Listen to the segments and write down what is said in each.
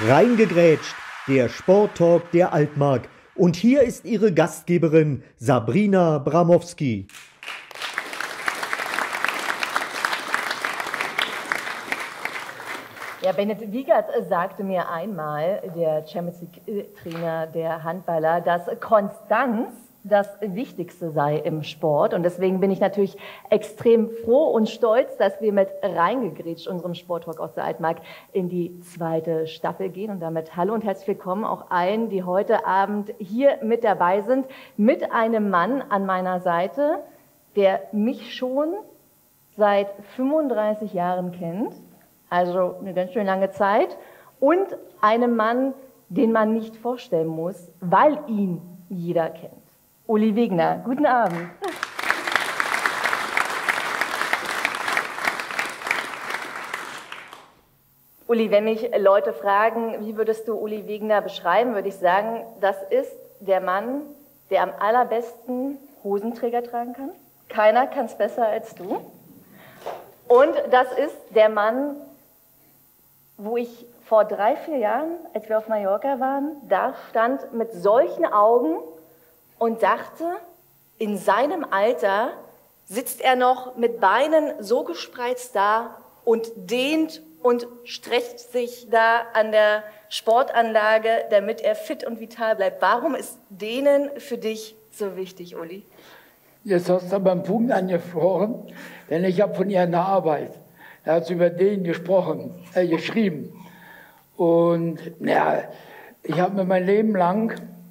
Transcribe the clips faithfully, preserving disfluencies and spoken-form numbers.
Reingegrätscht, der Sporttalk der Altmark. Und hier ist Ihre Gastgeberin Sabrina Bramowski. Ja, Bennett Wiegert sagte mir einmal, der Champions League-Trainer der Handballer, dass Konstanz das Wichtigste sei im Sport. Und deswegen bin ich natürlich extrem froh und stolz, dass wir mit Reingegrätscht, unserem Sporttalk aus der Altmark, in die zweite Staffel gehen. Und damit hallo und herzlich willkommen auch allen, die heute Abend hier mit dabei sind, mit einem Mann an meiner Seite, der mich schon seit fünfunddreißig Jahren kennt. Also eine ganz schön lange Zeit. Und einem Mann, den man nicht vorstellen muss, weil ihn jeder kennt. Uli Wegner, guten Abend. Uli, wenn mich Leute fragen, wie würdest du Uli Wegner beschreiben, würde ich sagen, das ist der Mann, der am allerbesten Hosenträger tragen kann. Keiner kann es besser als du. Und das ist der Mann, wo ich vor drei, vier Jahren, als wir auf Mallorca waren, da stand mit solchen Augen und dachte, in seinem Alter sitzt er noch mit Beinen so gespreizt da und dehnt und streckt sich da an der Sportanlage, damit er fit und vital bleibt. Warum ist Dehnen für dich so wichtig, Uli? Jetzt hast du aber einen Punkt angesprochen, denn ich habe von ihrer Arbeit, da hat sie über den gesprochen, äh, geschrieben. Und ja, ich habe mir mein Leben lang,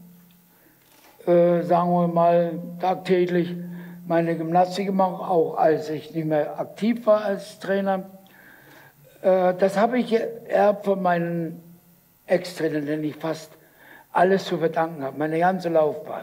äh, sagen wir mal, tagtäglich meine Gymnastik gemacht, auch als ich nicht mehr aktiv war als Trainer. Äh, das habe ich eher von meinen Ex-Trainern, denen ich fast alles zu verdanken habe, meine ganze Laufbahn.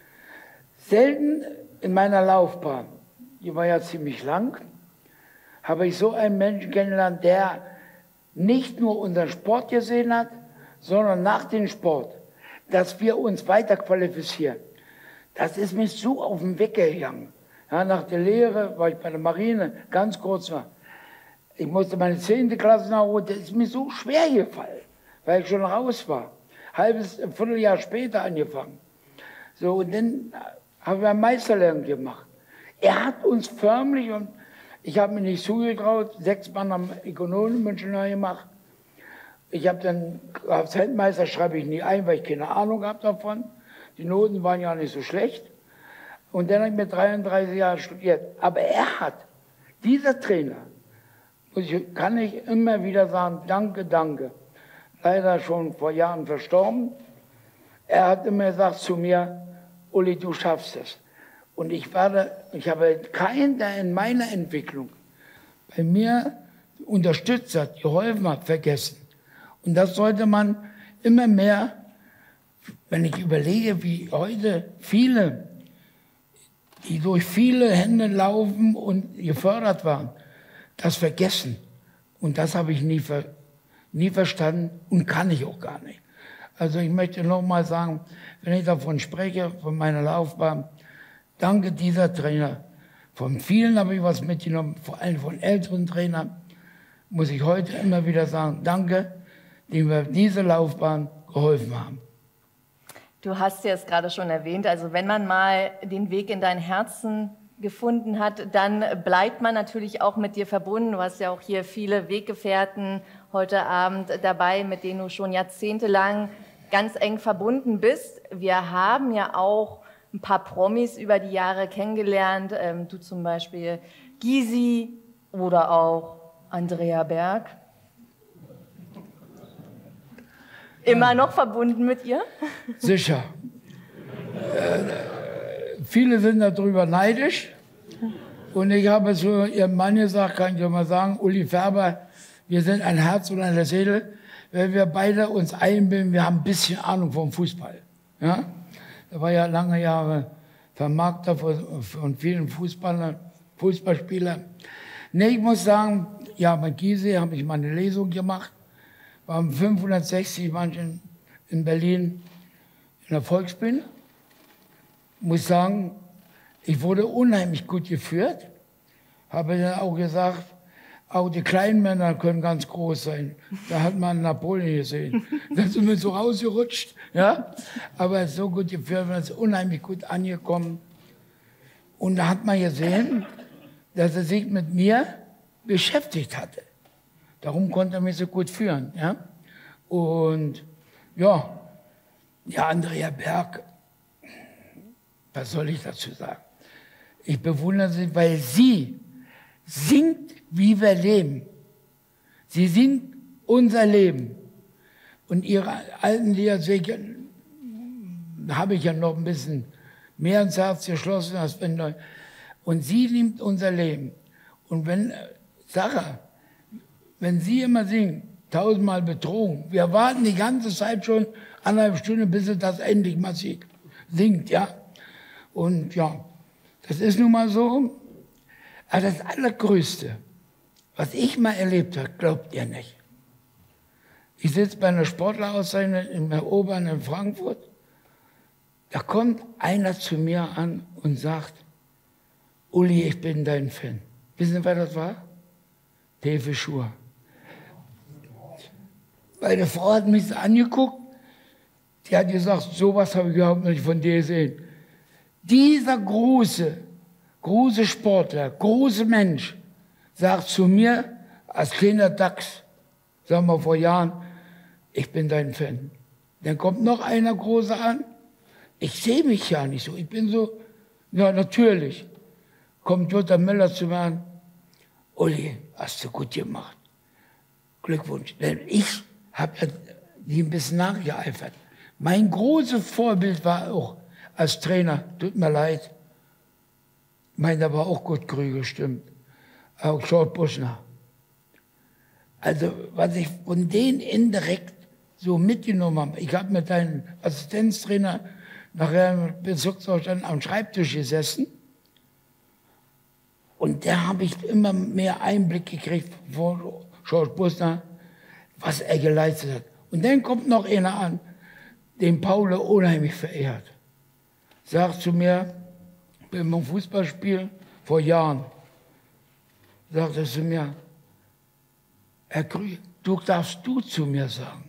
Selten in meiner Laufbahn, die war ja ziemlich lang, habe ich so einen Menschen kennengelernt, der nicht nur unseren Sport gesehen hat, sondern nach dem Sport, dass wir uns weiter qualifizieren. Das ist mir so auf den Weg gegangen. Ja, nach der Lehre, weil ich bei der Marine ganz kurz war, ich musste meine zehnte Klasse nachholen, das ist mir so schwer gefallen, weil ich schon raus war. Halbes, ein Vierteljahr später angefangen. So, und dann haben wir Meisterlehrgang gemacht. Er hat uns förmlich, und ich habe mir nicht zugetraut, sechs Mann am Ökonomischen gemacht. Ich habe dann, als Feldmeister schreibe ich nie ein, weil ich keine Ahnung habe davon. Die Noten waren ja nicht so schlecht. Und dann habe ich mit dreiunddreißig Jahren studiert. Aber er hat, dieser Trainer, ich, kann ich immer wieder sagen, danke, danke. Leider schon vor Jahren verstorben. Er hat immer gesagt zu mir, Uli, du schaffst es. Und ich, werde, ich habe keinen, der in meiner Entwicklung bei mir unterstützt hat, geholfen hat, vergessen. Und das sollte man immer mehr, wenn ich überlege, wie heute viele, die durch viele Hände laufen und gefördert waren, das vergessen. Und das habe ich nie, ver, nie verstanden und kann ich auch gar nicht. Also ich möchte noch mal sagen, wenn ich davon spreche, von meiner Laufbahn, danke dieser Trainer. Von vielen habe ich was mitgenommen, vor allem von älteren Trainern, muss ich heute immer wieder sagen, danke, die mir diese Laufbahn geholfen haben. Du hast ja es gerade schon erwähnt, also wenn man mal den Weg in dein Herzen gefunden hat, dann bleibt man natürlich auch mit dir verbunden. Du hast ja auch hier viele Weggefährten heute Abend dabei, mit denen du schon jahrzehntelang ganz eng verbunden bist. Wir haben ja auch ein paar Promis über die Jahre kennengelernt. Ähm, du zum Beispiel Gysi oder auch Andrea Berg. Immer noch verbunden mit ihr? Sicher. Äh, viele sind darüber neidisch. Und ich habe zu ihrem Mann gesagt, kann ich dir mal sagen, Uli Färber, wir sind ein Herz und eine Seele, weil wir beide uns einbilden, wir haben ein bisschen Ahnung vom Fußball. Ja? Er war ja lange Jahre Vermarkter von vielen Fußballern, Fußballspielern. Nee, ich muss sagen, ja, mit Gysi habe ich mal eine Lesung gemacht. Waren fünfhundertsechzig Menschen in Berlin in der Volksbühne. Muss sagen, ich wurde unheimlich gut geführt. Habe dann auch gesagt, Auch die kleinen Männer können ganz groß sein. Da hat man Napoleon gesehen. Da sind wir so rausgerutscht. Ja? Aber es ist so gut geführt, man ist unheimlich gut angekommen. Und da hat man gesehen, dass er sich mit mir beschäftigt hatte. Darum konnte er mich so gut führen. Ja? Und ja, ja, Andrea Berg, was soll ich dazu sagen? Ich bewundere sie, weil sie singt, wie wir leben. Sie singt unser Leben. Und ihre alten Lieder habe ich ja noch ein bisschen mehr ins Herz geschlossen, als wenn neu. Und sie liebt unser Leben. Und wenn, Sarah, wenn sie immer singt, tausendmal betrogen, wir warten die ganze Zeit schon anderthalb Stunden, bis sie das endlich mal singt, ja. Und ja, das ist nun mal so. Aber das Allergrößte, was ich mal erlebt habe, glaubt ihr nicht. Ich sitze bei einer Sportlerauszeichnung in der Obern in Frankfurt. Da kommt einer zu mir an und sagt, Uli, ich bin dein Fan. Wissen Sie, wer das war? Tefe Schur. Weil die Frau hat mich so angeguckt, die hat gesagt, sowas habe ich überhaupt nicht von dir gesehen. Dieser große, große Sportler, große Mensch, sagt zu mir, als kleiner Dachs, sagen wir vor Jahren, ich bin dein Fan. Dann kommt noch einer Große an, ich sehe mich ja nicht so, ich bin so, ja natürlich. Kommt Jutta Müller zu mir an, Uli, hast du gut gemacht. Glückwunsch. Denn ich habe ja die ein bisschen nachgeeifert. Mein großes Vorbild war auch als Trainer, tut mir leid, meiner war auch gut Krüger, stimmt. Auch George Buschner. Also, was ich von denen indirekt so mitgenommen habe, ich habe mit einem Assistenztrainer nachher im Bezirksvorstand am Schreibtisch gesessen und da habe ich immer mehr Einblick gekriegt von George Buschner, was er geleistet hat. Und dann kommt noch einer an, den Paul unheimlich verehrt. Sagt zu mir, beim Fußballspiel vor Jahren, sagt er zu mir, Herr Krüger, du darfst du zu mir sagen.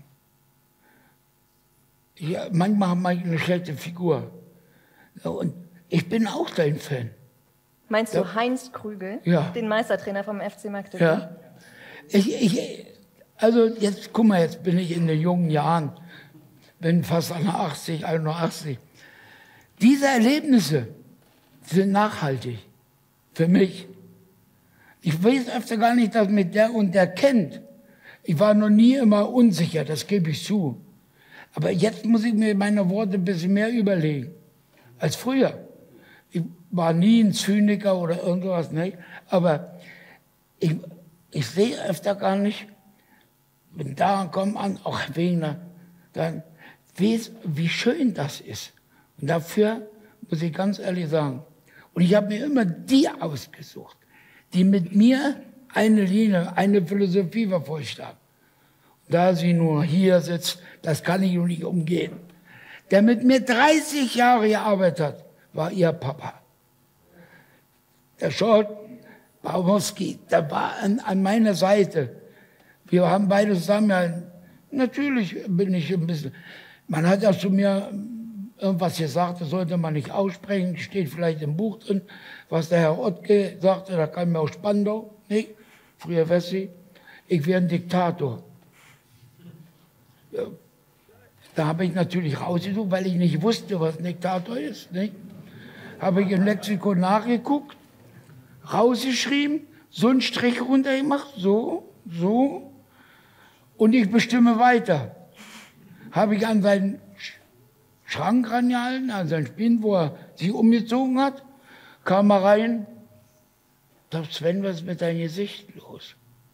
Ja, manchmal mache ich eine schlechte Figur. Und ich bin auch dein Fan. Meinst du ja. Heinz Krügel, ja. den Meistertrainer vom F C Magdeburg? Ja. Ich, ich, also jetzt, guck mal, jetzt bin ich in den jungen Jahren, bin fast achtzig, einundachtzig. Diese Erlebnisse sind nachhaltig für mich. Ich weiß öfter gar nicht, dass mich der und der kennt. Ich war noch nie immer unsicher, das gebe ich zu. Aber jetzt muss ich mir meine Worte ein bisschen mehr überlegen als früher. Ich war nie ein Zyniker oder irgendwas, nicht. Aber ich, ich sehe öfter gar nicht, wenn da kommt an, auch Wegner, dann weiß, wie schön das ist. Und dafür muss ich ganz ehrlich sagen, und ich habe mir immer die ausgesucht, die mit mir eine Linie, eine Philosophie verfolgt haben. Da sie nur hier sitzt, das kann ich nur nicht umgehen. Der mit mir dreißig Jahre gearbeitet hat, war ihr Papa. Der George Bramowski, der war an, an meiner Seite. Wir haben beide zusammen, ja, natürlich bin ich ein bisschen, man hat ja zu mir irgendwas gesagt, das sollte man nicht aussprechen, steht vielleicht im Buch drin, was der Herr Ottke sagte, da kam mir aus Spandau, nicht? Früher Wessi, ich wäre ein Diktator. Ja, da habe ich natürlich rausgesucht, weil ich nicht wusste, was ein Diktator ist. Nicht? Habe ich im Lexikon nachgeguckt, rausgeschrieben, so einen Strich runtergemacht, so, so, und ich bestimme weiter. Habe ich an seinen Schrank rangehalten, an seinen Spind, wo er sich umgezogen hat, kam er rein, sagt, Sven, was ist mit deinem Gesicht los?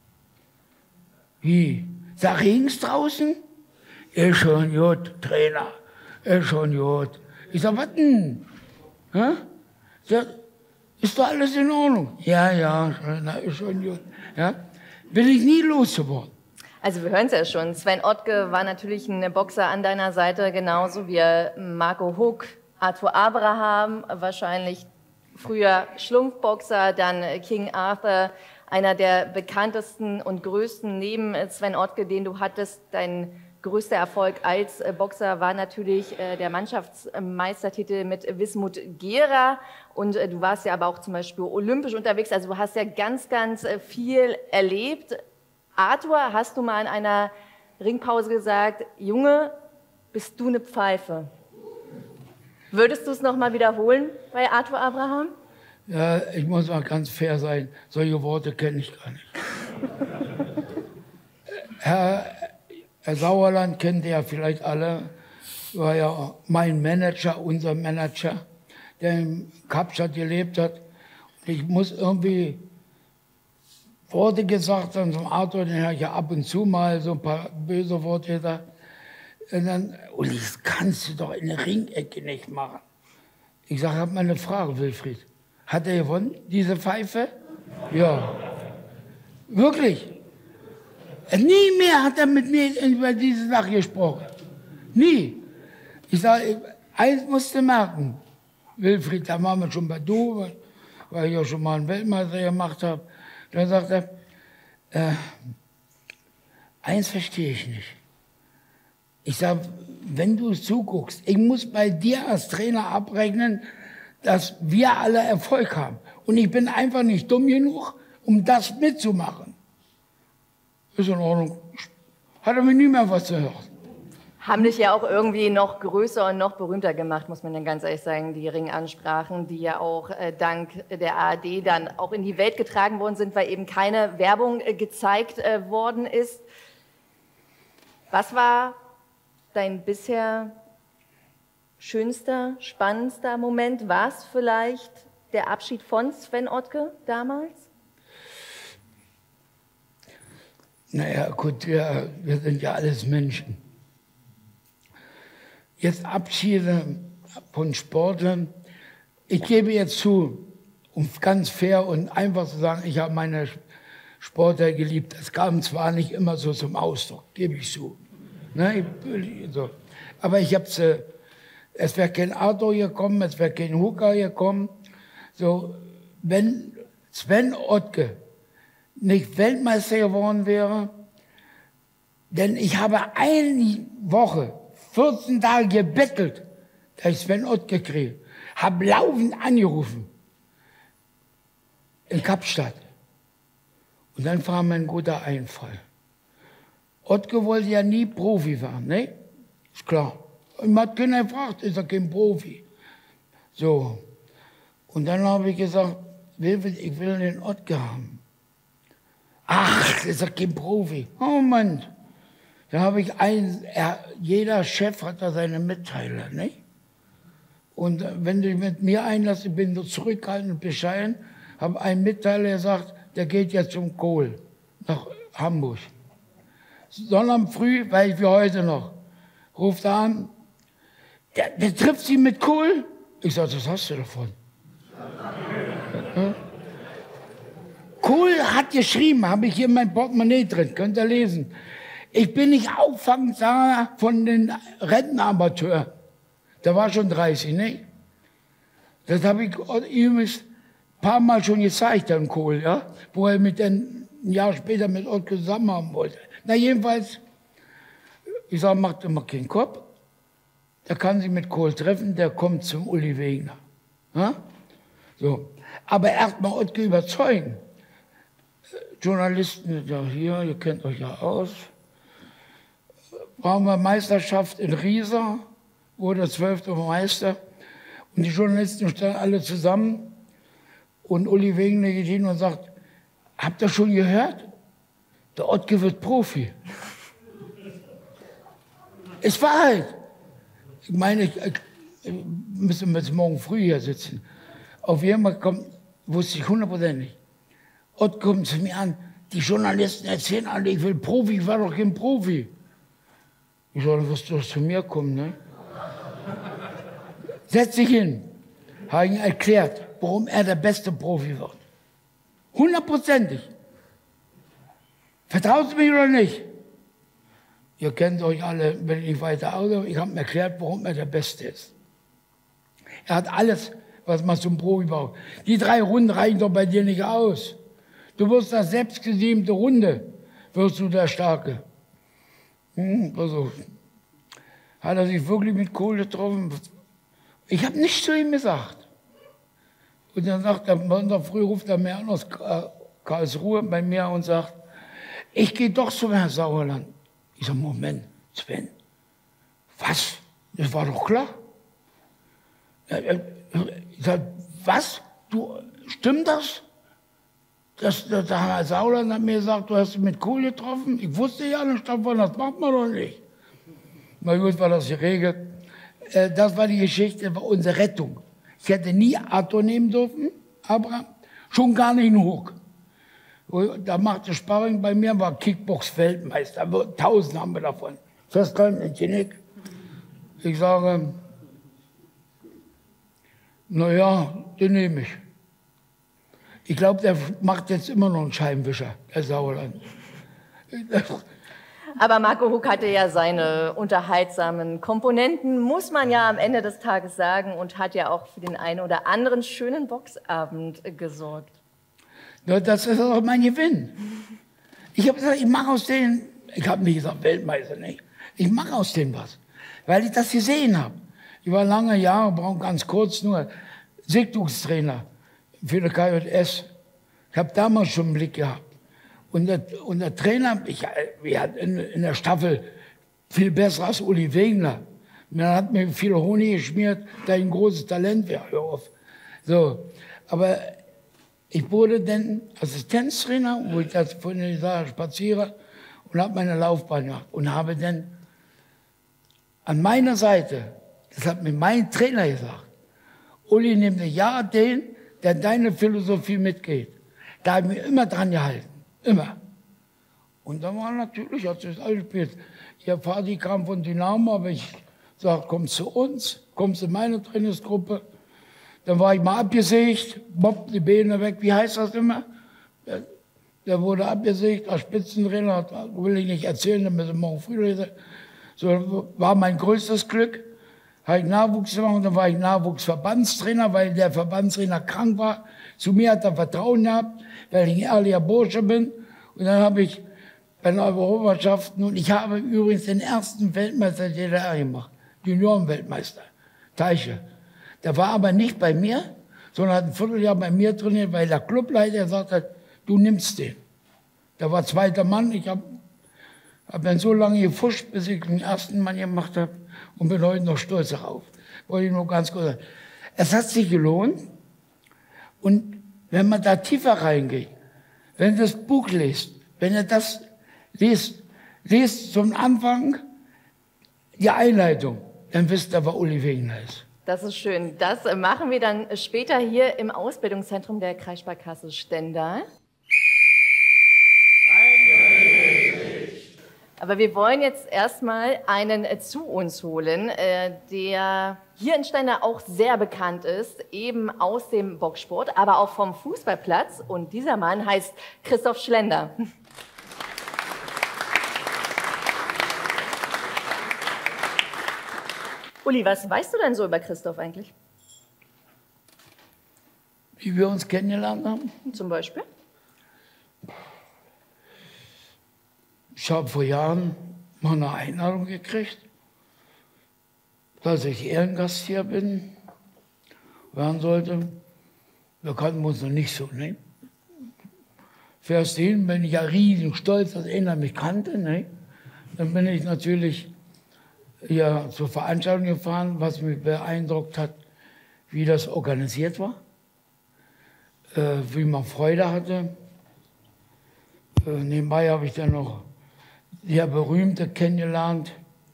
Wie? Sag, ging's draußen? Ist schon gut, Trainer, ist schon gut. Ich sag, was denn? Hä? Sag, ist doch alles in Ordnung? Ja, ja, Trainer, ist schon gut. Ja? Bin ich nie losgeworden. Also wir hören es ja schon, Sven Ottke war natürlich ein Boxer an deiner Seite, genauso wie Marco Huck, Arthur Abraham, wahrscheinlich früher Schlumpfboxer, dann King Arthur, einer der bekanntesten und größten neben Sven Ottke, den du hattest. Dein größter Erfolg als Boxer war natürlich der Mannschaftsmeistertitel mit Wismut Gera. Und du warst ja aber auch zum Beispiel olympisch unterwegs. Also du hast ja ganz, ganz viel erlebt. Arthur, hast du mal in einer Ringpause gesagt, Junge, bist du eine Pfeife? Würdest du es noch mal wiederholen bei Arthur Abraham? Ja, ich muss mal ganz fair sein. Solche Worte kenne ich gar nicht. Herr, Herr Sauerland kennt ihr ja vielleicht alle. War ja mein Manager, unser Manager, der in Kapstadt gelebt hat. Und ich muss irgendwie Worte gesagt haben zum Arthur, den habe ich ja ab und zu mal so ein paar böse Worte da. Und dann, und das kannst du doch in der Ringecke nicht machen. Ich sage, ich habe mal eine Frage, Wilfried. Hat er gewonnen, diese Pfeife? Ja. Wirklich. Nie mehr hat er mit mir über diese Sache gesprochen. Nie. Ich sage, eins musst du merken. Wilfried, da waren wir schon bei du, weil ich ja schon mal einen Weltmeister gemacht habe. Dann sagt er, äh, eins verstehe ich nicht. Ich sage, wenn du zuguckst, ich muss bei dir als Trainer abrechnen, dass wir alle Erfolg haben. Und ich bin einfach nicht dumm genug, um das mitzumachen. Ist in Ordnung. Hat er mir nie mehr was gehört. Haben dich ja auch irgendwie noch größer und noch berühmter gemacht, muss man dann ganz ehrlich sagen, die Ringansprachen, die ja auch äh, dank der A R D dann auch in die Welt getragen worden sind, weil eben keine Werbung äh, gezeigt äh, worden ist. Was war dein bisher schönster, spannendster Moment? War es vielleicht der Abschied von Sven Ottke damals? Naja, gut, wir, wir sind ja alles Menschen. Jetzt Abschiede von Sportlern. Ich gebe jetzt zu, um ganz fair und einfach zu sagen, ich habe meine Sportler geliebt. Das kam zwar nicht immer so zum Ausdruck, gebe ich zu. Ne, ich, so. Aber ich habe es, äh, es wäre kein Arthur gekommen, es wäre kein Hooker gekommen. So, wenn Sven Ottke nicht Weltmeister geworden wäre, denn ich habe eine Woche, vierzehn Tage gebettelt, dass ich Sven Ottke kriege, habe laufend angerufen in Kapstadt. Und dann war mir ein guter Einfall. Ottke wollte ja nie Profi werden, ne? Ist klar. Und man hat keiner gefragt, ist er kein Profi? So. Und dann habe ich gesagt, ich will den Ottke haben. Ach, ist er kein Profi? Oh Mann. Da habe ich ein, er, jeder Chef hat da seine Mitteiler, ne? Und wenn du mit mir einlässt, ich bin so zurückhaltend und bescheiden, habe einen Mitteiler gesagt, der geht jetzt zum Kohl nach Hamburg. Sondern früh, weil ich wie heute noch, ruft er an, der, der trifft sie mit Kohl. Ich sage, was hast du davon? Ja? Kohl hat geschrieben, habe ich hier in meinem Portemonnaie drin, könnt ihr lesen. Ich bin nicht Auffangsanger von den Rentenamateur. Der war schon dreißig, ne? Das habe ich ihm ein paar Mal schon gezeigt, Herrn Kohl, ja? Wo er mit den, ein Jahr später mit Ottke zusammen haben wollte. Na jedenfalls, ich sage, macht immer keinen Kopf. Der kann sich mit Kohl treffen, der kommt zum Uli Wegner. Ja? So. Aber erst mal Ottke überzeugen. Journalisten, ja hier, ihr kennt euch ja aus. Brauchen wir Meisterschaft in Riesa, wurde zwölfte Meister. Und die Journalisten standen alle zusammen. Und Uli Wegner geht hin und sagt, habt ihr schon gehört? Der Ottke wird Profi. Es war halt. Ich meine, ich, ich, ich müssen bis morgen früh hier sitzen. Auf jeden Fall kommt, wusste ich hundertprozentig. Ottke kommt zu mir an, die Journalisten erzählen alle, ich will Profi, ich war doch kein Profi. Ich sage, du wirst doch zu mir kommen, ne? Setz dich hin. Habe ihm erklärt, warum er der beste Profi wird. Hundertprozentig. Vertraut ihr mir oder nicht? Ihr kennt euch alle, wenn ich nicht weiter aus. Ich habe ihm erklärt, warum er der Beste ist. Er hat alles, was man zum Profi braucht. Die drei Runden reichen doch bei dir nicht aus. Du wirst das selbstgesiebte Runde, wirst du der Starke. Hm, also, hat er sich wirklich mit Kohl getroffen? Ich habe nichts zu ihm gesagt. Und dann sagt er, Montag früh ruft er mir an aus Karlsruhe bei mir und sagt, ich gehe doch zum Herrn Sauerland. Ich sage, Moment, Sven, was? Das war doch klar. Ich sage, was? Du, stimmt das? Das, das, der Herr Sauerland hat mir gesagt, du hast dich mit Kohl getroffen. Ich wusste ja nicht davon, das macht man doch nicht. Na gut, war das geregelt. Das war die Geschichte, das war unsere Rettung. Ich hätte nie Arthur nehmen dürfen, aber schon gar nicht einen Hook. Da machte Sparring bei mir, war Kickbox-Weltmeister. Tausend haben wir davon. Festhalten, in Genick. Ich sage, naja, den nehme ich. Ich glaube, der macht jetzt immer noch einen Scheibenwischer, der Sauerland. Aber Marco Huck hatte ja seine unterhaltsamen Komponenten, muss man ja am Ende des Tages sagen, und hat ja auch für den einen oder anderen schönen Boxabend gesorgt. Ja, das ist auch mein Gewinn. Ich habe gesagt, ich mache aus denen, ich habe nicht gesagt Weltmeister, nicht. Ich mache aus denen was, weil ich das gesehen habe. Ich war lange Jahre, brauche ganz kurz nur Sichtungstrainer für die K J S. Ich habe damals schon einen Blick gehabt. Und der, und der Trainer, ich, ich hatte in, in der Staffel viel besser als Uli Wegner. Man hat mir viel Honig geschmiert, da ich ein großes Talent wäre. Hör auf. So, aber ich wurde dann Assistenztrainer, wo ich das vorhin sage, spaziere, und habe meine Laufbahn gemacht. Und habe dann an meiner Seite, das hat mir mein Trainer gesagt, Uli, nimm dir ja den, der deine Philosophie mitgeht. Da habe ich mich immer dran gehalten. Immer. Und dann war natürlich, als es alles gespielt, ihr Vati kam von Dynamo, aber ich sag, komm zu uns, kommst in meine Trainingsgruppe. Dann war ich mal abgesägt, bob, die Beine weg, wie heißt das immer? Der, der wurde abgesägt, als Spitzentrainer, hat, will ich nicht erzählen, damit ich morgen früh lese. So war mein größtes Glück. Habe ich Nachwuchs gemacht, und dann war ich Nachwuchsverbandstrainer, weil der Verbandstrainer krank war. Zu mir hat er Vertrauen gehabt, weil ich ein ehrlicher Bursche bin. Und dann habe ich bei den Europameisterschaften, und ich habe übrigens den ersten Weltmeister der D D R gemacht, Juniorenweltmeister, Teiche. Der war aber nicht bei mir, sondern hat ein Vierteljahr bei mir trainiert, weil der Clubleiter gesagt hat, du nimmst den. Der war zweiter Mann, ich habe hab dann so lange gefuscht, bis ich den ersten Mann gemacht habe, und bin heute noch stolz darauf. Wollte ich nur ganz kurz sagen. Es hat sich gelohnt. Und wenn man da tiefer reingeht, wenn ihr das Buch liest, wenn ihr das liest, liest zum Anfang die Einleitung, dann wisst ihr, wer Uli Wegner ist. Das ist schön. Das machen wir dann später hier im Ausbildungszentrum der Kreissparkasse Stendal. Aber wir wollen jetzt erstmal einen zu uns holen, der hier in Stendal auch sehr bekannt ist, eben aus dem Boxsport, aber auch vom Fußballplatz. Und dieser Mann heißt Christoph Schlender. Uli, was weißt du denn so über Christoph eigentlich? Wie wir uns kennengelernt haben? Zum Beispiel? Ich habe vor Jahren mal eine Einladung gekriegt, dass ich Ehrengast hier bin, werden sollte. Wir kannten uns noch nicht so, ne? Fährst hin, bin ich ja riesen stolz, dass einer mich kannte, ne? Dann bin ich natürlich hier zur Veranstaltung gefahren, was mich beeindruckt hat, wie das organisiert war, äh, wie man Freude hatte. Äh, nebenbei habe ich dann noch der Berühmte kennengelernt.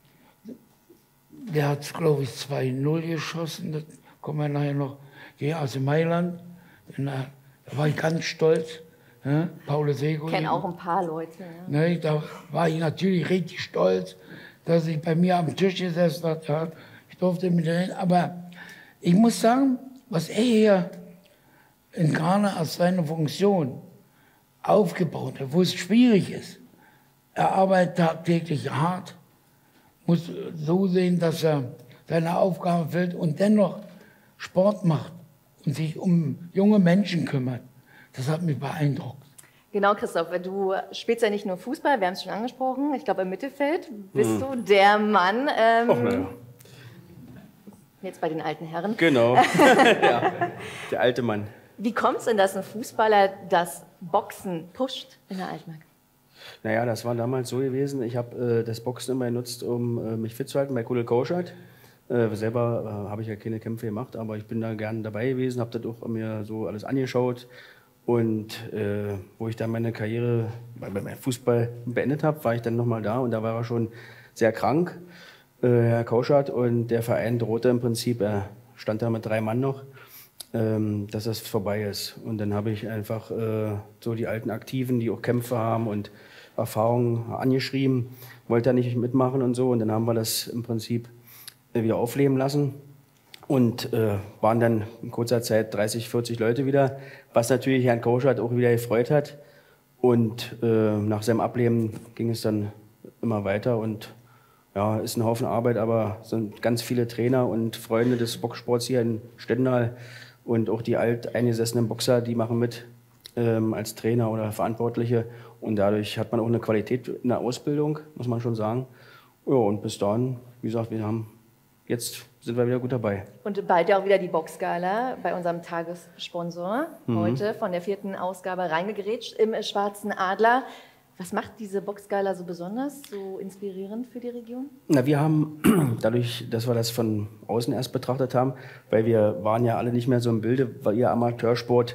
Der hat, glaube ich, zwei null geschossen. Das kommen wir nachher noch. Hier aus Mailand. Da war ich ganz stolz. Ne? Paolo Sego. Ich kenne auch ein paar Leute. Ja. Ne, da war ich natürlich richtig stolz, dass ich bei mir am Tisch gesessen habe. Ja. Ich durfte mit reden. Aber ich muss sagen, was er hier in Ghana als seine Funktion aufgebaut hat, wo es schwierig ist. Er arbeitet tagtäglich hart, muss so sehen, dass er seine Aufgaben füllt und dennoch Sport macht und sich um junge Menschen kümmert. Das hat mich beeindruckt. Genau, Christoph, du spielst ja nicht nur Fußball, wir haben es schon angesprochen. Ich glaube, im Mittelfeld bist hm. du der Mann. Ähm, Och, naja. Jetzt bei den alten Herren. Genau, ja, der alte Mann. Wie kommt es denn, dass ein Fußballer das Boxen pusht in der Altmark? Naja, das war damals so gewesen. Ich habe äh, das Boxen immer genutzt, um äh, mich fit zu halten bei Kudel Kauschat. Äh, selber äh, habe ich ja keine Kämpfe gemacht, aber ich bin da gern dabei gewesen, habe das auch mir so alles angeschaut. Und äh, wo ich dann meine Karriere bei, bei meinem Fußball beendet habe, war ich dann nochmal da und da war er schon sehr krank, äh, Herr Kauschat. Und der Verein drohte im Prinzip, er stand da mit drei Mann noch, ähm, dass das vorbei ist. Und dann habe ich einfach äh, so die alten Aktiven, die auch Kämpfe haben und Erfahrungen angeschrieben, wollte er nicht mitmachen und so. Und dann haben wir das im Prinzip wieder aufleben lassen und äh, waren dann in kurzer Zeit dreißig, vierzig Leute wieder, was natürlich Herrn Kauschat auch wieder gefreut hat. Und äh, nach seinem Ableben ging es dann immer weiter und ja, ist ein Haufen Arbeit, aber es sind ganz viele Trainer und Freunde des Boxsports hier in Stendal und auch die alteingesessenen Boxer, die machen mit ähm, als Trainer oder Verantwortliche und dadurch hat man auch eine Qualität in der Ausbildung, muss man schon sagen. Ja, und bis dahin, wie gesagt, wir haben jetzt sind wir wieder gut dabei. Und bald ja auch wieder die Boxgala bei unserem Tagessponsor. Mhm. Heute von der vierten Ausgabe reingegrätscht im Schwarzen Adler. Was macht diese Boxgala so besonders, so inspirierend für die Region? Na, wir haben, dadurch, dass wir das von außen erst betrachtet haben, weil wir waren ja alle nicht mehr so im Bilde, weil ihr Amateursport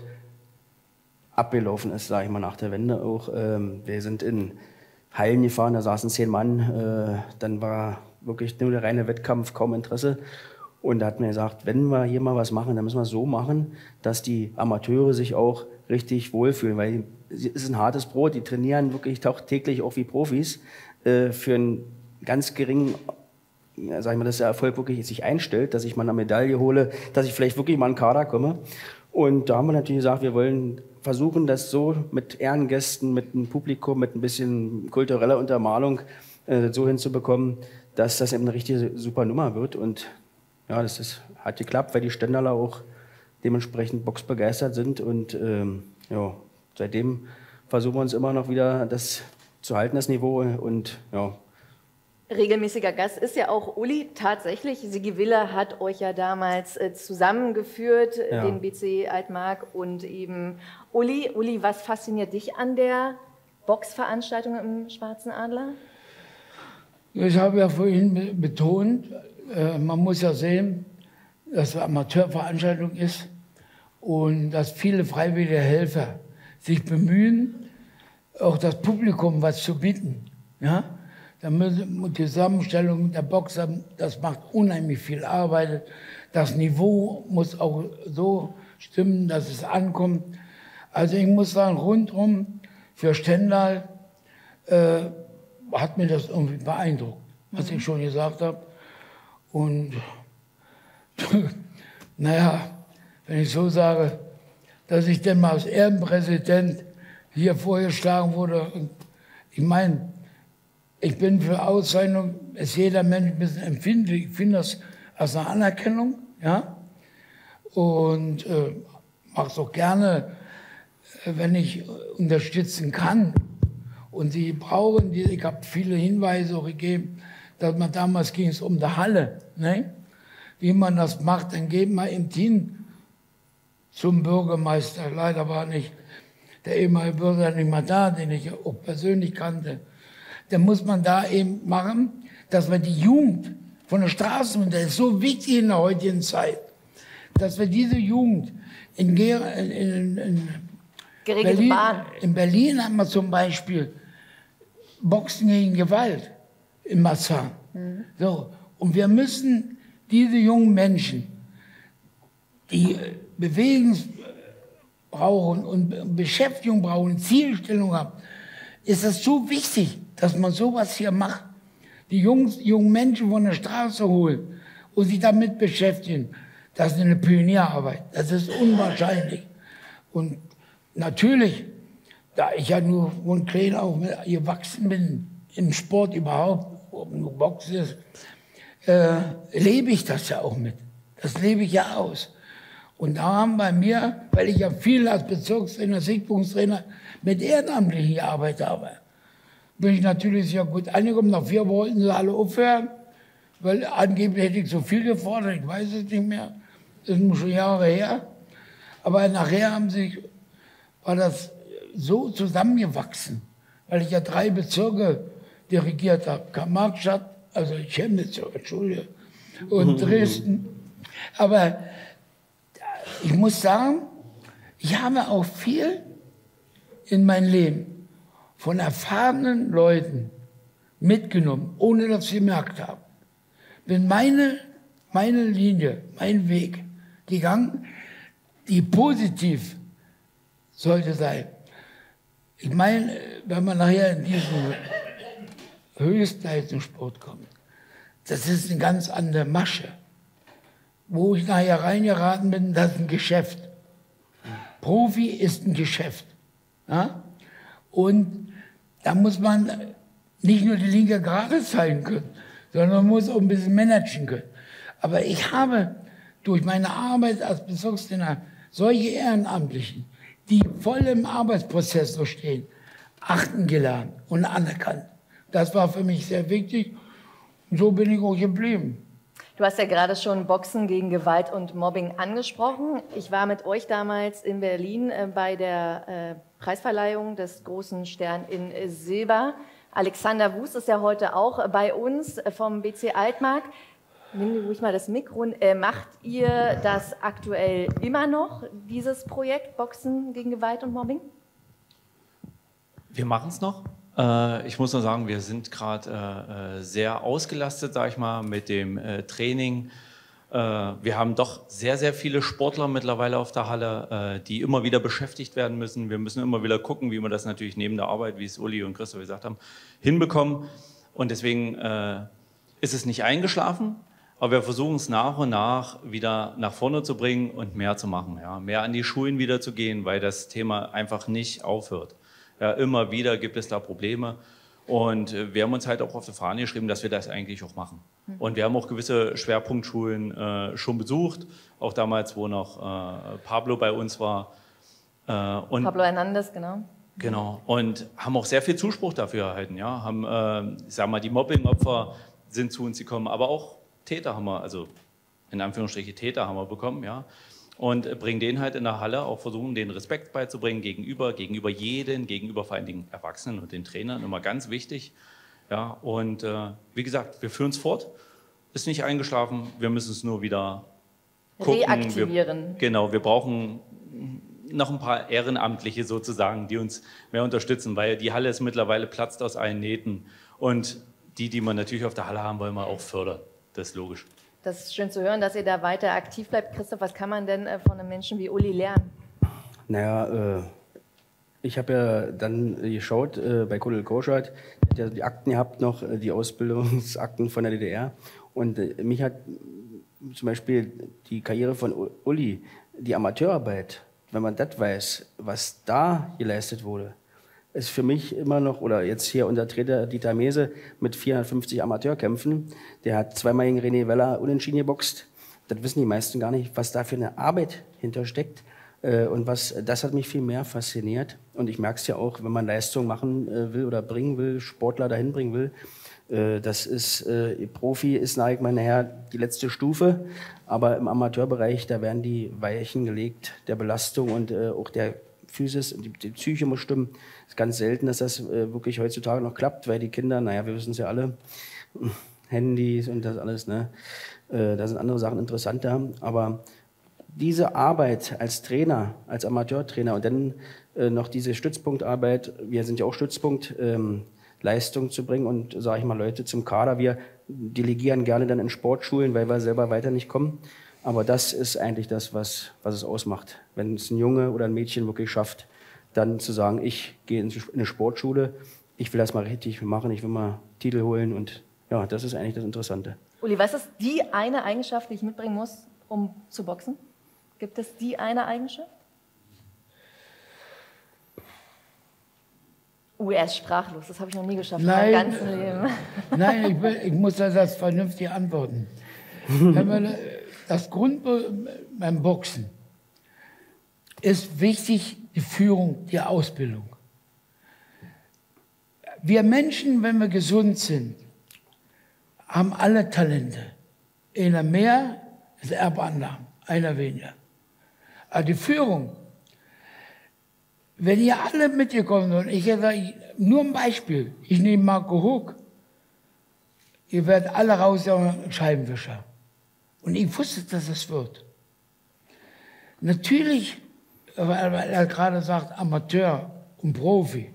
abgelaufen ist, sage ich mal, nach der Wende auch. Ähm, wir sind in Hallen gefahren, da saßen zehn Mann, äh, dann war wirklich nur der reine Wettkampf, kaum Interesse. Und da hat mir gesagt, wenn wir hier mal was machen, dann müssen wir es so machen, dass die Amateure sich auch richtig wohlfühlen, weil es ist ein hartes Brot, die trainieren wirklich täglich auch wie Profis äh, für einen ganz geringen, ja, sag ich mal, dass der Erfolg wirklich sich einstellt, dass ich mal eine Medaille hole, dass ich vielleicht wirklich mal in den Kader komme. Und da haben wir natürlich gesagt, wir wollen versuchen, das so mit Ehrengästen, mit einem Publikum, mit ein bisschen kultureller Untermalung äh, so hinzubekommen, dass das eben eine richtige super Nummer wird. Und ja, das ist, hat geklappt, weil die Stendaler auch dementsprechend boxbegeistert sind. Und ähm, ja, seitdem versuchen wir uns immer noch wieder das zu halten, das Niveau. Und ja. Regelmäßiger Gast ist ja auch Uli. Tatsächlich, Sigi Wille hat euch ja damals äh, zusammengeführt, ja. Den B C Altmark und eben Uli. Uli, was fasziniert dich an der Boxveranstaltung im Schwarzen Adler? Ich habe ja vorhin betont, äh, man muss ja sehen, dass es eine Amateurveranstaltung ist und dass viele freiwillige Helfer sich bemühen, auch das Publikum was zu bieten. Ja? Die Zusammenstellung der Boxer, das macht unheimlich viel Arbeit. Das Niveau muss auch so stimmen, dass es ankommt. Also ich muss sagen, rundum für Stendal äh, hat mir das irgendwie beeindruckt, was ich schon gesagt habe. Und naja, wenn ich so sage, dass ich denn mal als Ehrenpräsident hier vorgeschlagen wurde, ich meine, ich bin für Auszeichnung, ist jeder Mensch ein bisschen empfindlich. Ich finde das als eine Anerkennung, ja. Und äh, mache es auch gerne, wenn ich unterstützen kann. Und sie brauchen, die, ich habe viele Hinweise auch gegeben, dass man damals ging es um die Halle, ne? Wie man das macht, dann geht man im Team zum Bürgermeister. Leider war nicht der ehemalige Bürgermeister nicht mehr da, den ich auch persönlich kannte. Dann muss man da eben machen, dass wir die Jugend von der Straße, und das ist so wichtig in der heutigen Zeit, dass wir diese Jugend in, in, in, in Berlin, Bahn. in Berlin haben wir zum Beispiel Boxen gegen Gewalt in Marzahn. Mhm. So, und wir müssen diese jungen Menschen, die Bewegung brauchen und Beschäftigung brauchen, Zielstellung haben, ist es so wichtig, dass man sowas hier macht. Die Jungs, jungen Menschen von der Straße holen und sich damit beschäftigen. Das ist eine Pionierarbeit. Das ist unwahrscheinlich. Und natürlich, da ich ja nur von klein auf gewachsen bin, im Sport überhaupt, ob nur Boxen ist, äh, lebe ich das ja auch mit. Das lebe ich ja aus. Und da haben bei mir, weil ich ja viel als Bezirkstrainer, Sichtpunktstrainer mit Ehrenamtlichen gearbeitet habe, bin ich natürlich sehr gut angekommen. Nach vier wollten sie alle aufhören, weil angeblich hätte ich so viel gefordert, ich weiß es nicht mehr. Das ist schon Jahre her. Aber nachher haben sich, war das so zusammengewachsen, weil ich ja drei Bezirke dirigiert habe. Karl-Marx-Stadt, also Chemnitz, Entschuldigung, und Dresden. Aber ich muss sagen, ich habe auch viel in mein Leben von erfahrenen Leuten mitgenommen, ohne dass sie gemerkt haben. Wenn meine, meine Linie, mein Weg gegangen, die positiv sollte sein. Ich meine, wenn man nachher in diesen Höchstleistungssport kommt, das ist eine ganz andere Masche. Wo ich nachher reingeraten bin, das ist ein Geschäft. Profi ist ein Geschäft. Ja? Und da muss man nicht nur die linke Gerade zeigen können, sondern man muss auch ein bisschen managen können. Aber ich habe durch meine Arbeit als Bezirkstrainer solche Ehrenamtlichen, die voll im Arbeitsprozess so stehen, achten gelernt und anerkannt. Das war für mich sehr wichtig. Und so bin ich auch geblieben. Du hast ja gerade schon Boxen gegen Gewalt und Mobbing angesprochen. Ich war mit euch damals in Berlin äh, bei der äh, Preisverleihung des Großen Stern in äh, Silber. Alexander Wust ist ja heute auch bei uns äh, vom B C Altmark. Nimm dir ruhig mal das Mikro. Äh, macht ihr das aktuell immer noch, dieses Projekt Boxen gegen Gewalt und Mobbing? Wir machen es noch. Äh, ich muss nur sagen, wir sind gerade äh, sehr ausgelastet, sag ich mal, mit dem äh, Training. Äh, wir haben doch sehr, sehr viele Sportler mittlerweile auf der Halle, äh, die immer wieder beschäftigt werden müssen. Wir müssen immer wieder gucken, wie wir das natürlich neben der Arbeit, wie es Uli und Christoph gesagt haben, hinbekommen. Und deswegen äh, ist es nicht eingeschlafen. Aber wir versuchen es nach und nach wieder nach vorne zu bringen und mehr zu machen. Ja? Mehr an die Schulen wieder zu gehen, weil das Thema einfach nicht aufhört. Ja, immer wieder gibt es da Probleme. Und wir haben uns halt auch auf die Fahne geschrieben, dass wir das eigentlich auch machen. Und wir haben auch gewisse Schwerpunktschulen äh, schon besucht. Auch damals, wo noch äh, Pablo bei uns war. Äh, und Pablo Hernandez, genau. Genau. Und haben auch sehr viel Zuspruch dafür erhalten. Ja? Haben, äh, ich sag mal, die Mobbing-Opfer sind zu uns gekommen, aber auch Täter haben wir, also in Anführungsstrichen Täter haben wir bekommen, ja, und bringen denen halt in der Halle auch versuchen, den Respekt beizubringen gegenüber, gegenüber jeden, gegenüber vor allen Dingen Erwachsenen und den Trainern, immer ganz wichtig, ja, und äh, wie gesagt, wir führen es fort, ist nicht eingeschlafen, wir müssen es nur wieder gucken. Reaktivieren. Wir, genau, wir brauchen noch ein paar Ehrenamtliche sozusagen, die uns mehr unterstützen, weil die Halle ist mittlerweile platzt aus allen Nähten und die, die man natürlich auf der Halle haben, wollen wir auch fördern. Das ist logisch. Das ist schön zu hören, dass ihr da weiter aktiv bleibt. Christoph, was kann man denn von einem Menschen wie Uli lernen? Naja, äh, ich habe ja dann geschaut äh, bei Kuddel Koschert, der die Akten gehabt noch, die Ausbildungsakten von der D D R. Und äh, mich hat zum Beispiel die Karriere von Uli, die Amateurarbeit, wenn man das weiß, was da geleistet wurde, ist für mich immer noch, oder jetzt hier unser Trainer Dieter Mese mit vierhundertfünfzig Amateurkämpfen, der hat zweimal gegen René Weller unentschieden geboxt. Das wissen die meisten gar nicht, was da für eine Arbeit hintersteckt. Und was, das hat mich viel mehr fasziniert. Und ich merke es ja auch, wenn man Leistung machen will oder bringen will, Sportler dahin bringen will. Das ist, Profi ist, sage ich mal, nachher die letzte Stufe. Aber im Amateurbereich, da werden die Weichen gelegt, der Belastung und auch der Physis, die, die Psyche muss stimmen. Es ist ganz selten, dass das äh, wirklich heutzutage noch klappt, weil die Kinder, naja, wir wissen es ja alle, Handys und das alles, ne? Äh, da sind andere Sachen interessanter. Aber diese Arbeit als Trainer, als Amateurtrainer und dann äh, noch diese Stützpunktarbeit, wir sind ja auch Stützpunkt, ähm, Leistung zu bringen und, sage ich mal, Leute zum Kader. Wir delegieren gerne dann in Sportschulen, weil wir selber weiter nicht kommen. Aber das ist eigentlich das, was, was es ausmacht. Wenn es ein Junge oder ein Mädchen wirklich schafft, dann zu sagen, ich gehe in eine Sportschule, ich will das mal richtig machen, ich will mal Titel holen. Und ja, das ist eigentlich das Interessante. Uli, was ist die eine Eigenschaft, die ich mitbringen muss, um zu boxen? Gibt es die eine Eigenschaft? Oh, er ist sprachlos, das habe ich noch nie geschafft Nein, in meinem ganzen Leben. Nein, ich, will, ich muss das vernünftig antworten. Wenn man das Grund beim Boxen, ist wichtig die Führung, die Ausbildung. Wir Menschen, wenn wir gesund sind, haben alle Talente. Einer mehr ist Erbannahme, einer weniger. Aber die Führung, wenn ihr alle mitgekommen seid, ich sage nur ein Beispiel, ich nehme Marco Huck, ihr werdet alle raus, Scheibenwischer. Und ich wusste, dass es wird. Natürlich, weil er gerade sagt, Amateur und Profi.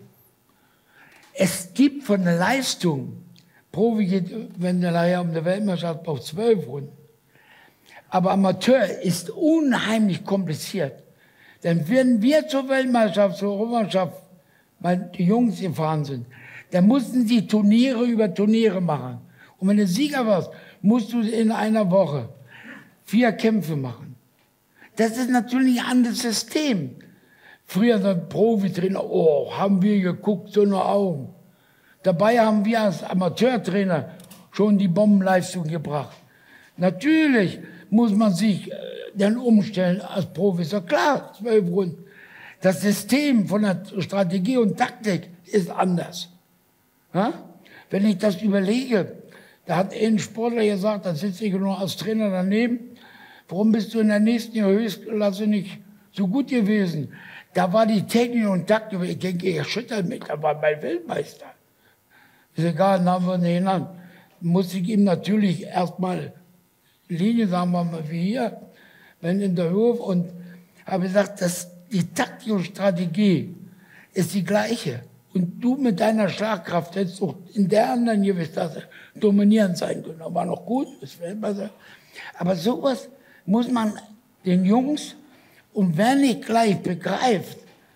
Es gibt von der Leistung, Profi geht, wenn der nachher um die Weltmeisterschaft auf zwölf Runden. Aber Amateur ist unheimlich kompliziert. Denn wenn wir zur Weltmeisterschaft, zur Europameisterschaft, weil die Jungs gefahren sind, dann mussten sie Turniere über Turniere machen. Und wenn du Sieger warst, musst du in einer Woche vier Kämpfe machen. Das ist natürlich ein anderes System. Früher der Profitrainer, oh, haben wir geguckt, so eine Augen. Dabei haben wir als Amateurtrainer schon die Bombenleistung gebracht. Natürlich muss man sich dann umstellen als Profi. Ist doch klar, zwölf Runden. Das System von der Strategie und Taktik ist anders. Ja? Wenn ich das überlege, da hat ein Sportler gesagt, da sitze ich nur als Trainer daneben, warum bist du in der nächsten Höchstklasse nicht so gut gewesen? Da war die Technik und Taktik, ich denke, ich erschüttert mich, da war mein Weltmeister. Ist egal, dann haben wir nicht genannt. Muss ich ihm natürlich erstmal Linie, sagen wir mal, wie hier, wenn in der Höhe, und habe gesagt, dass die Taktik und Strategie ist die gleiche. Und du mit deiner Schlagkraft hättest auch in der anderen Gewichtsklasse dominierend sein können. War noch gut, ist Weltmeister. Aber sowas muss man den Jungs, und wer nicht gleich begreift,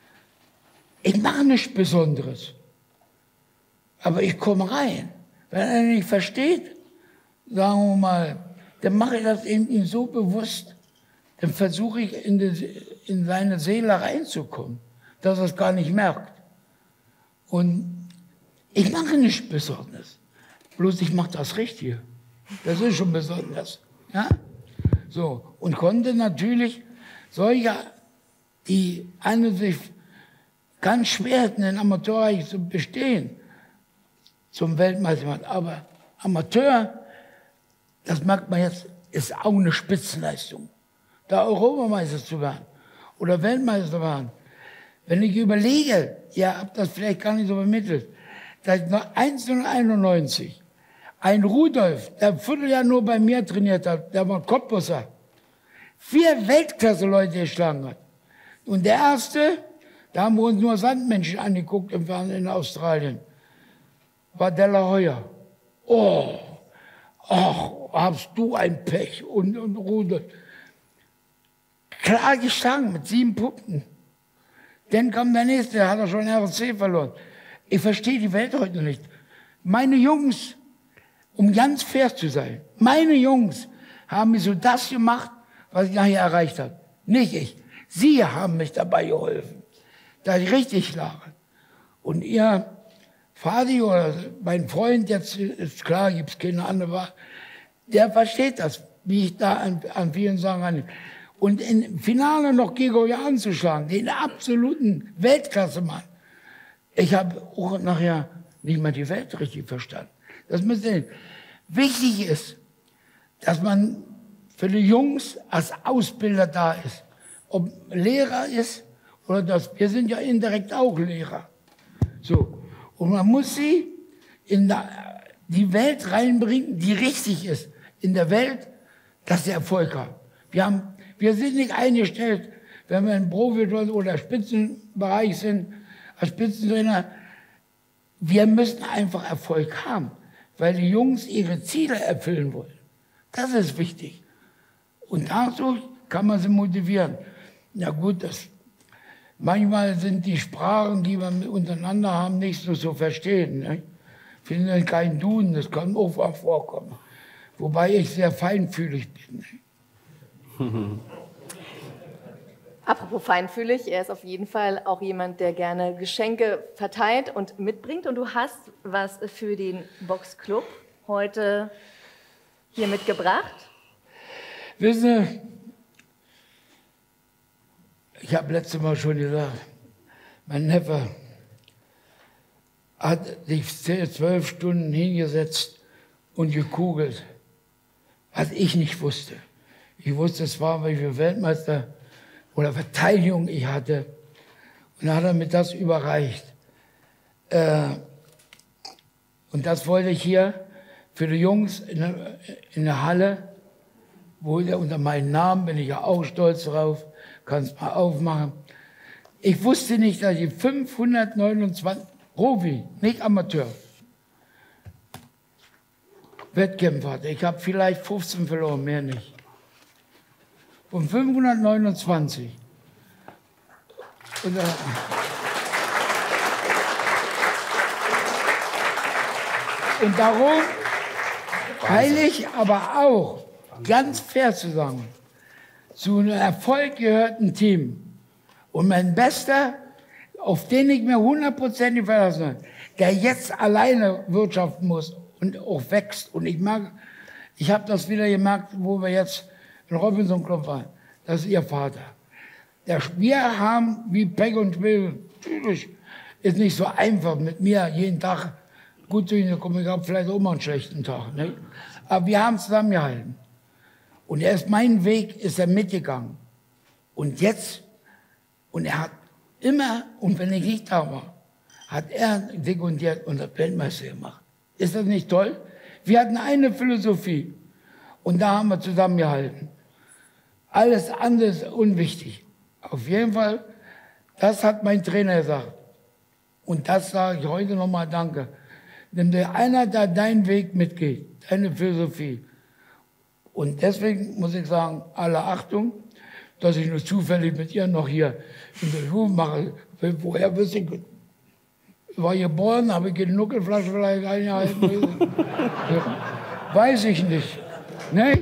ich mache nichts Besonderes, aber ich komme rein. Wenn er nicht versteht, sagen wir mal, dann mache ich das ihm so bewusst, dann versuche ich in, die, in seine Seele reinzukommen, dass er es gar nicht merkt. Und ich mache nichts Besonderes, bloß ich mache das Richtige. Das ist schon besonders. Ja? So, und konnte natürlich solche, die an sich ganz schwer hätten, in Amateurreich zu bestehen, zum Weltmeister. Aber Amateur, das merkt man jetzt, ist auch eine Spitzenleistung. Da Europameister zu werden oder Weltmeister zu werden. Wenn ich überlege, ihr habt das vielleicht gar nicht so vermittelt, dass neunzehnhunderteinundneunzig ein Rudolf, der ein Vierteljahr nur bei mir trainiert hat, der war Cottbusser, vier Weltklasse-Leute geschlagen hat. Und der erste, da haben wir uns nur Sandmenschen angeguckt im Fernsehen in Australien, war De La Hoya. Oh, ach, hast du ein Pech und, und Rudolf. Klar geschlagen mit sieben Punkten. Dann kam der nächste, der hat er schon R C verloren. Ich verstehe die Welt heute nicht. Meine Jungs, um ganz fair zu sein, meine Jungs haben mir so das gemacht, was ich nachher erreicht habe. Nicht ich. Sie haben mich dabei geholfen, dass ich richtig lag. Und ihr Vati oder mein Freund, jetzt ist klar, gibt es keine andere, der versteht das, wie ich da an, an vielen Sachen an. Und im Finale noch Grigorjan anzuschlagen, den absoluten Weltklasse-Mann. Ich habe auch nachher nicht mal die Welt richtig verstanden. Das müsste wichtig ist, dass man für die Jungs als Ausbilder da ist. Ob Lehrer ist oder das. Wir sind ja indirekt auch Lehrer. So. Und man muss sie in die Welt reinbringen, die richtig ist. In der Welt, dass sie Erfolg haben. Wir haben Wir sind nicht eingestellt, wenn wir im Profi- oder Spitzenbereich sind, als Spitzentrainer. Wir müssen einfach Erfolg haben, weil die Jungs ihre Ziele erfüllen wollen. Das ist wichtig. Und dazu kann man sie motivieren. Ja gut, das, manchmal sind die Sprachen, die wir untereinander haben, nicht so zu verstehen. Ne? Ich finde kein Duden, das kann auch vorkommen. Wobei ich sehr feinfühlig bin. Ne? Apropos feinfühlig, er ist auf jeden Fall auch jemand, der gerne Geschenke verteilt und mitbringt. Und du hast was für den Boxclub heute hier mitgebracht. Wissen Sie, Ich habe letztes Mal schon gesagt, mein Neffe hat sich zwölf Stunden hingesetzt und gekugelt, was ich nicht wusste. Ich wusste zwar, welche Weltmeister oder Verteidigung ich hatte, und dann hat er mir das überreicht. Äh, und das wollte ich hier für die Jungs in der, in der Halle, wo der unter meinem Namen, bin ich ja auch stolz drauf, kannst mal aufmachen. Ich wusste nicht, dass ich fünfhundertneunundzwanzig Profi, nicht Amateur, Wettkämpfe hatte. Ich habe vielleicht fünfzehn verloren, mehr nicht. Und fünfhundertneunundzwanzig. Und, äh, und darum, weil ich aber auch, ganz fair zu sagen, zu einem Erfolg gehört ein Team. Und mein Bester, auf den ich mir hundertprozentig verlassen habe, der jetzt alleine wirtschaften muss und auch wächst. Und ich mag, ich habe das wieder gemerkt, wo wir jetzt in Robinson Club waren. Das ist ihr Vater. Der, wir haben wie Pech und Will, ist nicht so einfach mit mir jeden Tag gut durchzukommen. Ich habe vielleicht auch mal einen schlechten Tag. Ne? Aber wir haben zusammengehalten. Und er ist meinen Weg, ist er mitgegangen. Und jetzt, und er hat immer, und wenn ich nicht da war, hat er sekundiert und das Weltmeister gemacht. Ist das nicht toll? Wir hatten eine Philosophie und da haben wir zusammengehalten. Alles andere ist unwichtig. Auf jeden Fall, das hat mein Trainer gesagt. Und das sage ich heute nochmal danke. Wenn der einer da deinen Weg mitgeht, deine Philosophie. Und deswegen muss ich sagen, alle Achtung, dass ich nur zufällig mit ihr noch hier in der Schule mache. Woher wüsste ich, war geboren, habe ich die Nuckelflasche vielleicht eingehalten? Weiß ich nicht. Ne?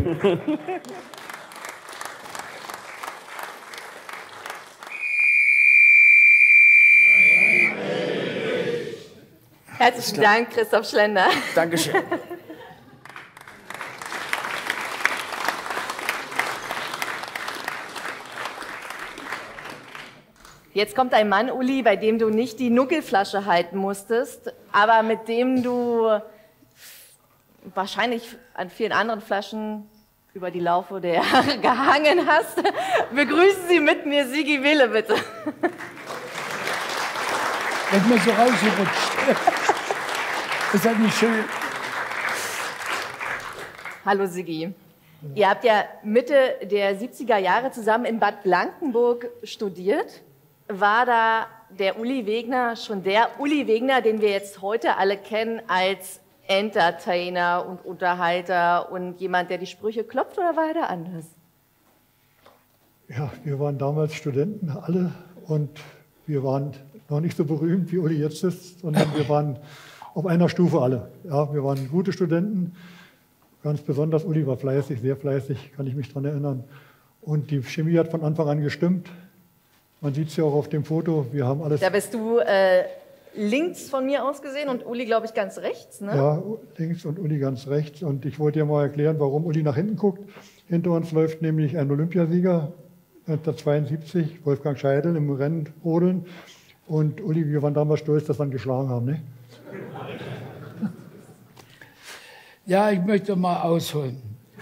Herzlichen Dank, Christoph Schlender. Dankeschön. Jetzt kommt ein Mann, Uli, bei dem du nicht die Nuckelflasche halten musstest, aber mit dem du wahrscheinlich an vielen anderen Flaschen über die Laufe der Jahre gehangen hast. Begrüßen Sie mit mir Sigi Wille, bitte. Ist mir so rausgerutscht. Ist das nicht schön? Hallo Sigi. Ihr habt ja Mitte der siebziger Jahre zusammen in Bad Blankenburg studiert. War da der Uli Wegner schon der Uli Wegner, den wir jetzt heute alle kennen als Entertainer und Unterhalter und jemand, der die Sprüche klopft, oder war er da anders? Ja, wir waren damals Studenten alle und wir waren noch nicht so berühmt, wie Uli jetzt ist, sondern wir waren auf einer Stufe alle. Ja, wir waren gute Studenten, ganz besonders Uli war fleißig, sehr fleißig, kann ich mich daran erinnern. Und die Chemie hat von Anfang an gestimmt. Man sieht es ja auch auf dem Foto, wir haben alles... Da bist du äh, links von mir aus gesehen und Uli, glaube ich, ganz rechts, ne? Ja, links und Uli ganz rechts. Und ich wollte dir mal erklären, warum Uli nach hinten guckt. Hinter uns läuft nämlich ein Olympiasieger, neunzehnhundertzweiundsiebzig, Wolfgang Scheidel im Rennen rodeln. Und Uli, wir waren damals stolz, dass wir ihn geschlagen haben, ne? Ja, ich möchte mal ausholen.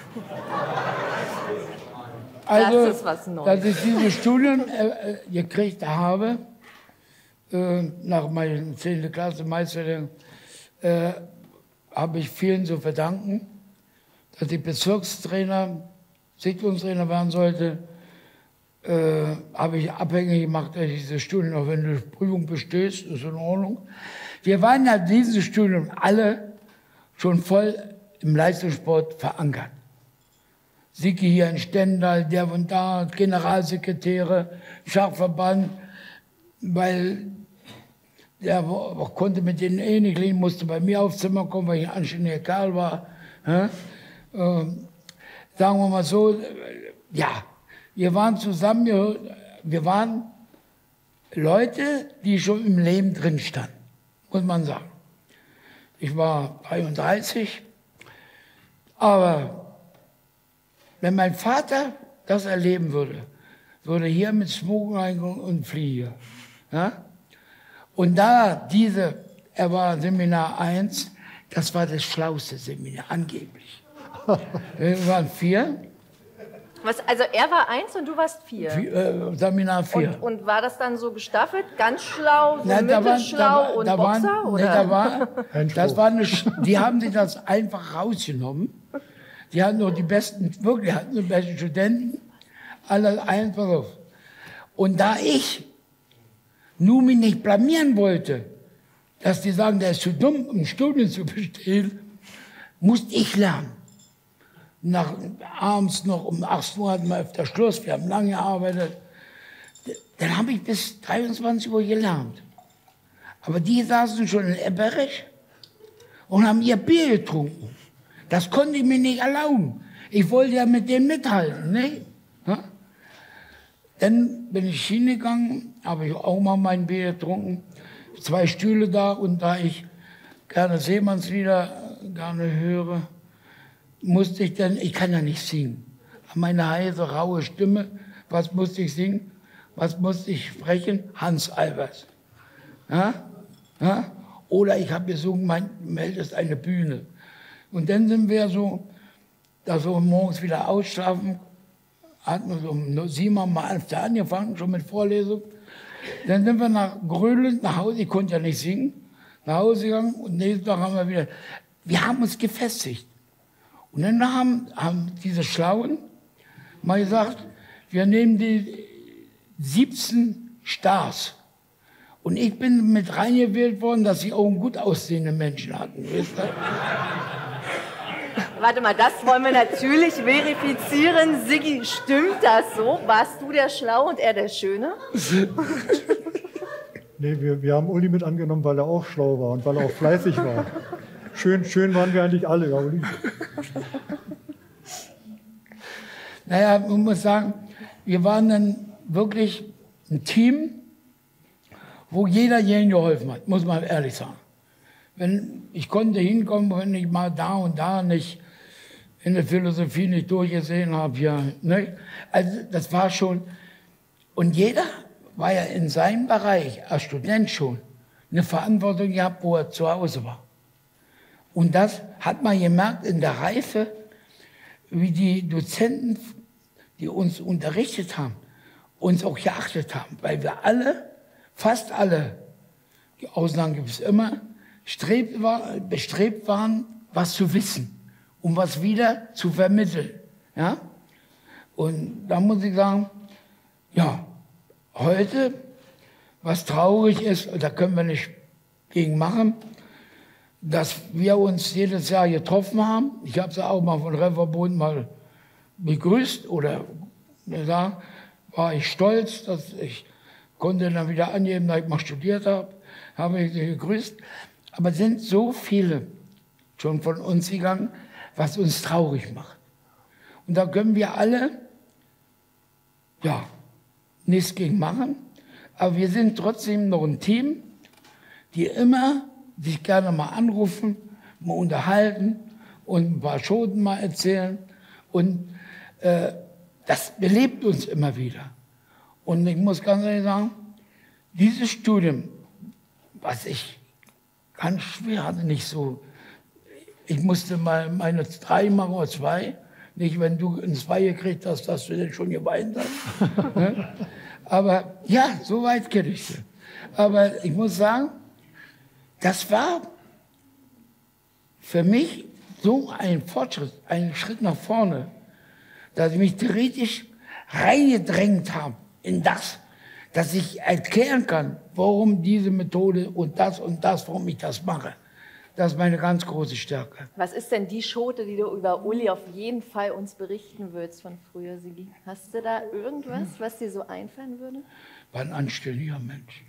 Also, das ist was Neues. Dass ich dieses Studium äh, gekriegt habe, äh, nach meiner zehnten Klasse Meisterlehrgang, äh, habe ich vielen zu verdanken, dass ich Bezirkstrainer, Siedlungstrainer werden sollte, äh, habe ich abhängig gemacht, dass ich dieses Studium, auch wenn du die Prüfung bestehst, ist in Ordnung. Wir waren ja dieses Studium alle schon voll im Leistungssport verankert. Sigi hier in Stendal, der von da, Generalsekretäre, Schachverband, weil der konnte mit denen eh nicht leben, musste bei mir aufs Zimmer kommen, weil ich ein anständiger Kerl war. Ähm, sagen wir mal so, ja, wir waren zusammen, wir waren Leute, die schon im Leben drin standen, muss man sagen. Ich war dreiunddreißig, aber wenn mein Vater das erleben würde, würde hier mit Smoking reinkommen und fliege. Ja? Und da diese, er war Seminar eins, das war das schlauste Seminar, angeblich. Wir waren vier. Was, also er war eins und du warst vier? vier äh, Seminar vier. Und, und war das dann so gestaffelt? Ganz schlau, so Na, da mittelschlau war, da, und da Boxer? Waren, oder? Nee, da war, das war eine, die haben sich das einfach rausgenommen. Die hatten nur die besten, wirklich hatten die besten Studenten. Alle eins, pass auf. Und da ich nur mich nicht blamieren wollte, dass die sagen, der ist zu dumm, um Studien zu bestehen, musste ich lernen. Nach, abends noch um achtzehn Uhr hatten wir öfter Schluss, wir haben lange gearbeitet. Dann habe ich bis dreiundzwanzig Uhr gelernt. Aber die saßen schon in Ebberich und haben ihr Bier getrunken. Das konnte ich mir nicht erlauben. Ich wollte ja mit denen mithalten. Ne? Ja? Dann bin ich hingegangen, habe ich auch mal mein Bier getrunken. Zwei Stühle da, und da ich gerne Seemannslieder gerne höre, musste ich dann, ich kann ja nicht singen. Meine heiße, raue Stimme, was musste ich singen? Was musste ich sprechen? Hans Albers. Ja? Ja? Oder ich habe gesungen, mein Welt ist eine Bühne. Und dann sind wir so, da so morgens wieder ausschlafen, hatten wir so um sieben Uhr mal angefangen, schon mit Vorlesung. Dann sind wir nach Grönland, nach Hause, ich konnte ja nicht singen, nach Hause gegangen, und nächsten Tag haben wir wieder, wir haben uns gefestigt. Und dann haben, haben diese Schlauen mal gesagt, wir nehmen die siebzehn Stars. Und ich bin mit reingewählt worden, dass sie auch einen gut aussehenden Menschen hatten. Wisst ihr? Warte mal, das wollen wir natürlich verifizieren. Siggi, stimmt das so? Warst du der Schlau und er der Schöne? Nee, wir, wir haben Uli mit angenommen, weil er auch schlau war und weil er auch fleißig war. Schön, schön waren wir eigentlich alle, ja, Uli. Naja, man muss sagen, wir waren dann wirklich ein Team, wo jeder jedem geholfen hat, muss man ehrlich sagen. Wenn, ich konnte hinkommen, wenn ich mal da und da nicht in der Philosophie nicht durchgesehen habe. Ja, ne? Also das war schon, und jeder war ja in seinem Bereich, als Student schon, eine Verantwortung gehabt, wo er zu Hause war. Und das hat man gemerkt in der Reife, wie die Dozenten, die uns unterrichtet haben, uns auch geachtet haben, weil wir alle, fast alle, die Ausnahmen gibt es immer, strebt war, bestrebt waren, was zu wissen, um was wieder zu vermitteln. Ja? Und da muss ich sagen, ja, heute, was traurig ist, da können wir nicht gegen machen, dass wir uns jedes Jahr getroffen haben. Ich habe sie auch mal von Reverbund mal begrüßt, oder da war ich stolz, dass ich konnte dann wieder angeben, dass ich mal studiert habe, habe ich sie gegrüßt. Aber es sind so viele schon von uns gegangen, was uns traurig macht. Und da können wir alle, ja, nichts gegen machen, aber wir sind trotzdem noch ein Team, die immer sich gerne mal anrufen, mal unterhalten und ein paar Schoten mal erzählen. Und äh, das belebt uns immer wieder. Und ich muss ganz ehrlich sagen, dieses Studium, was ich ganz schwer hatte, nicht so, ich musste mal meine drei machen oder zwei, nicht wenn du ein Zwei gekriegt hast, dass du denn schon geweint hast. Ne? Aber ja, so weit kenne ich sie. Aber ich muss sagen, das war für mich so ein Fortschritt, ein Schritt nach vorne, dass ich mich theoretisch reingedrängt habe in das, dass ich erklären kann, warum diese Methode und das und das, warum ich das mache. Das ist meine ganz große Stärke. Was ist denn die Schote, die du über Uli auf jeden Fall uns berichten würdest von früher, Siggi? Hast du da irgendwas, was dir so einfallen würde? War ein anständiger Mensch.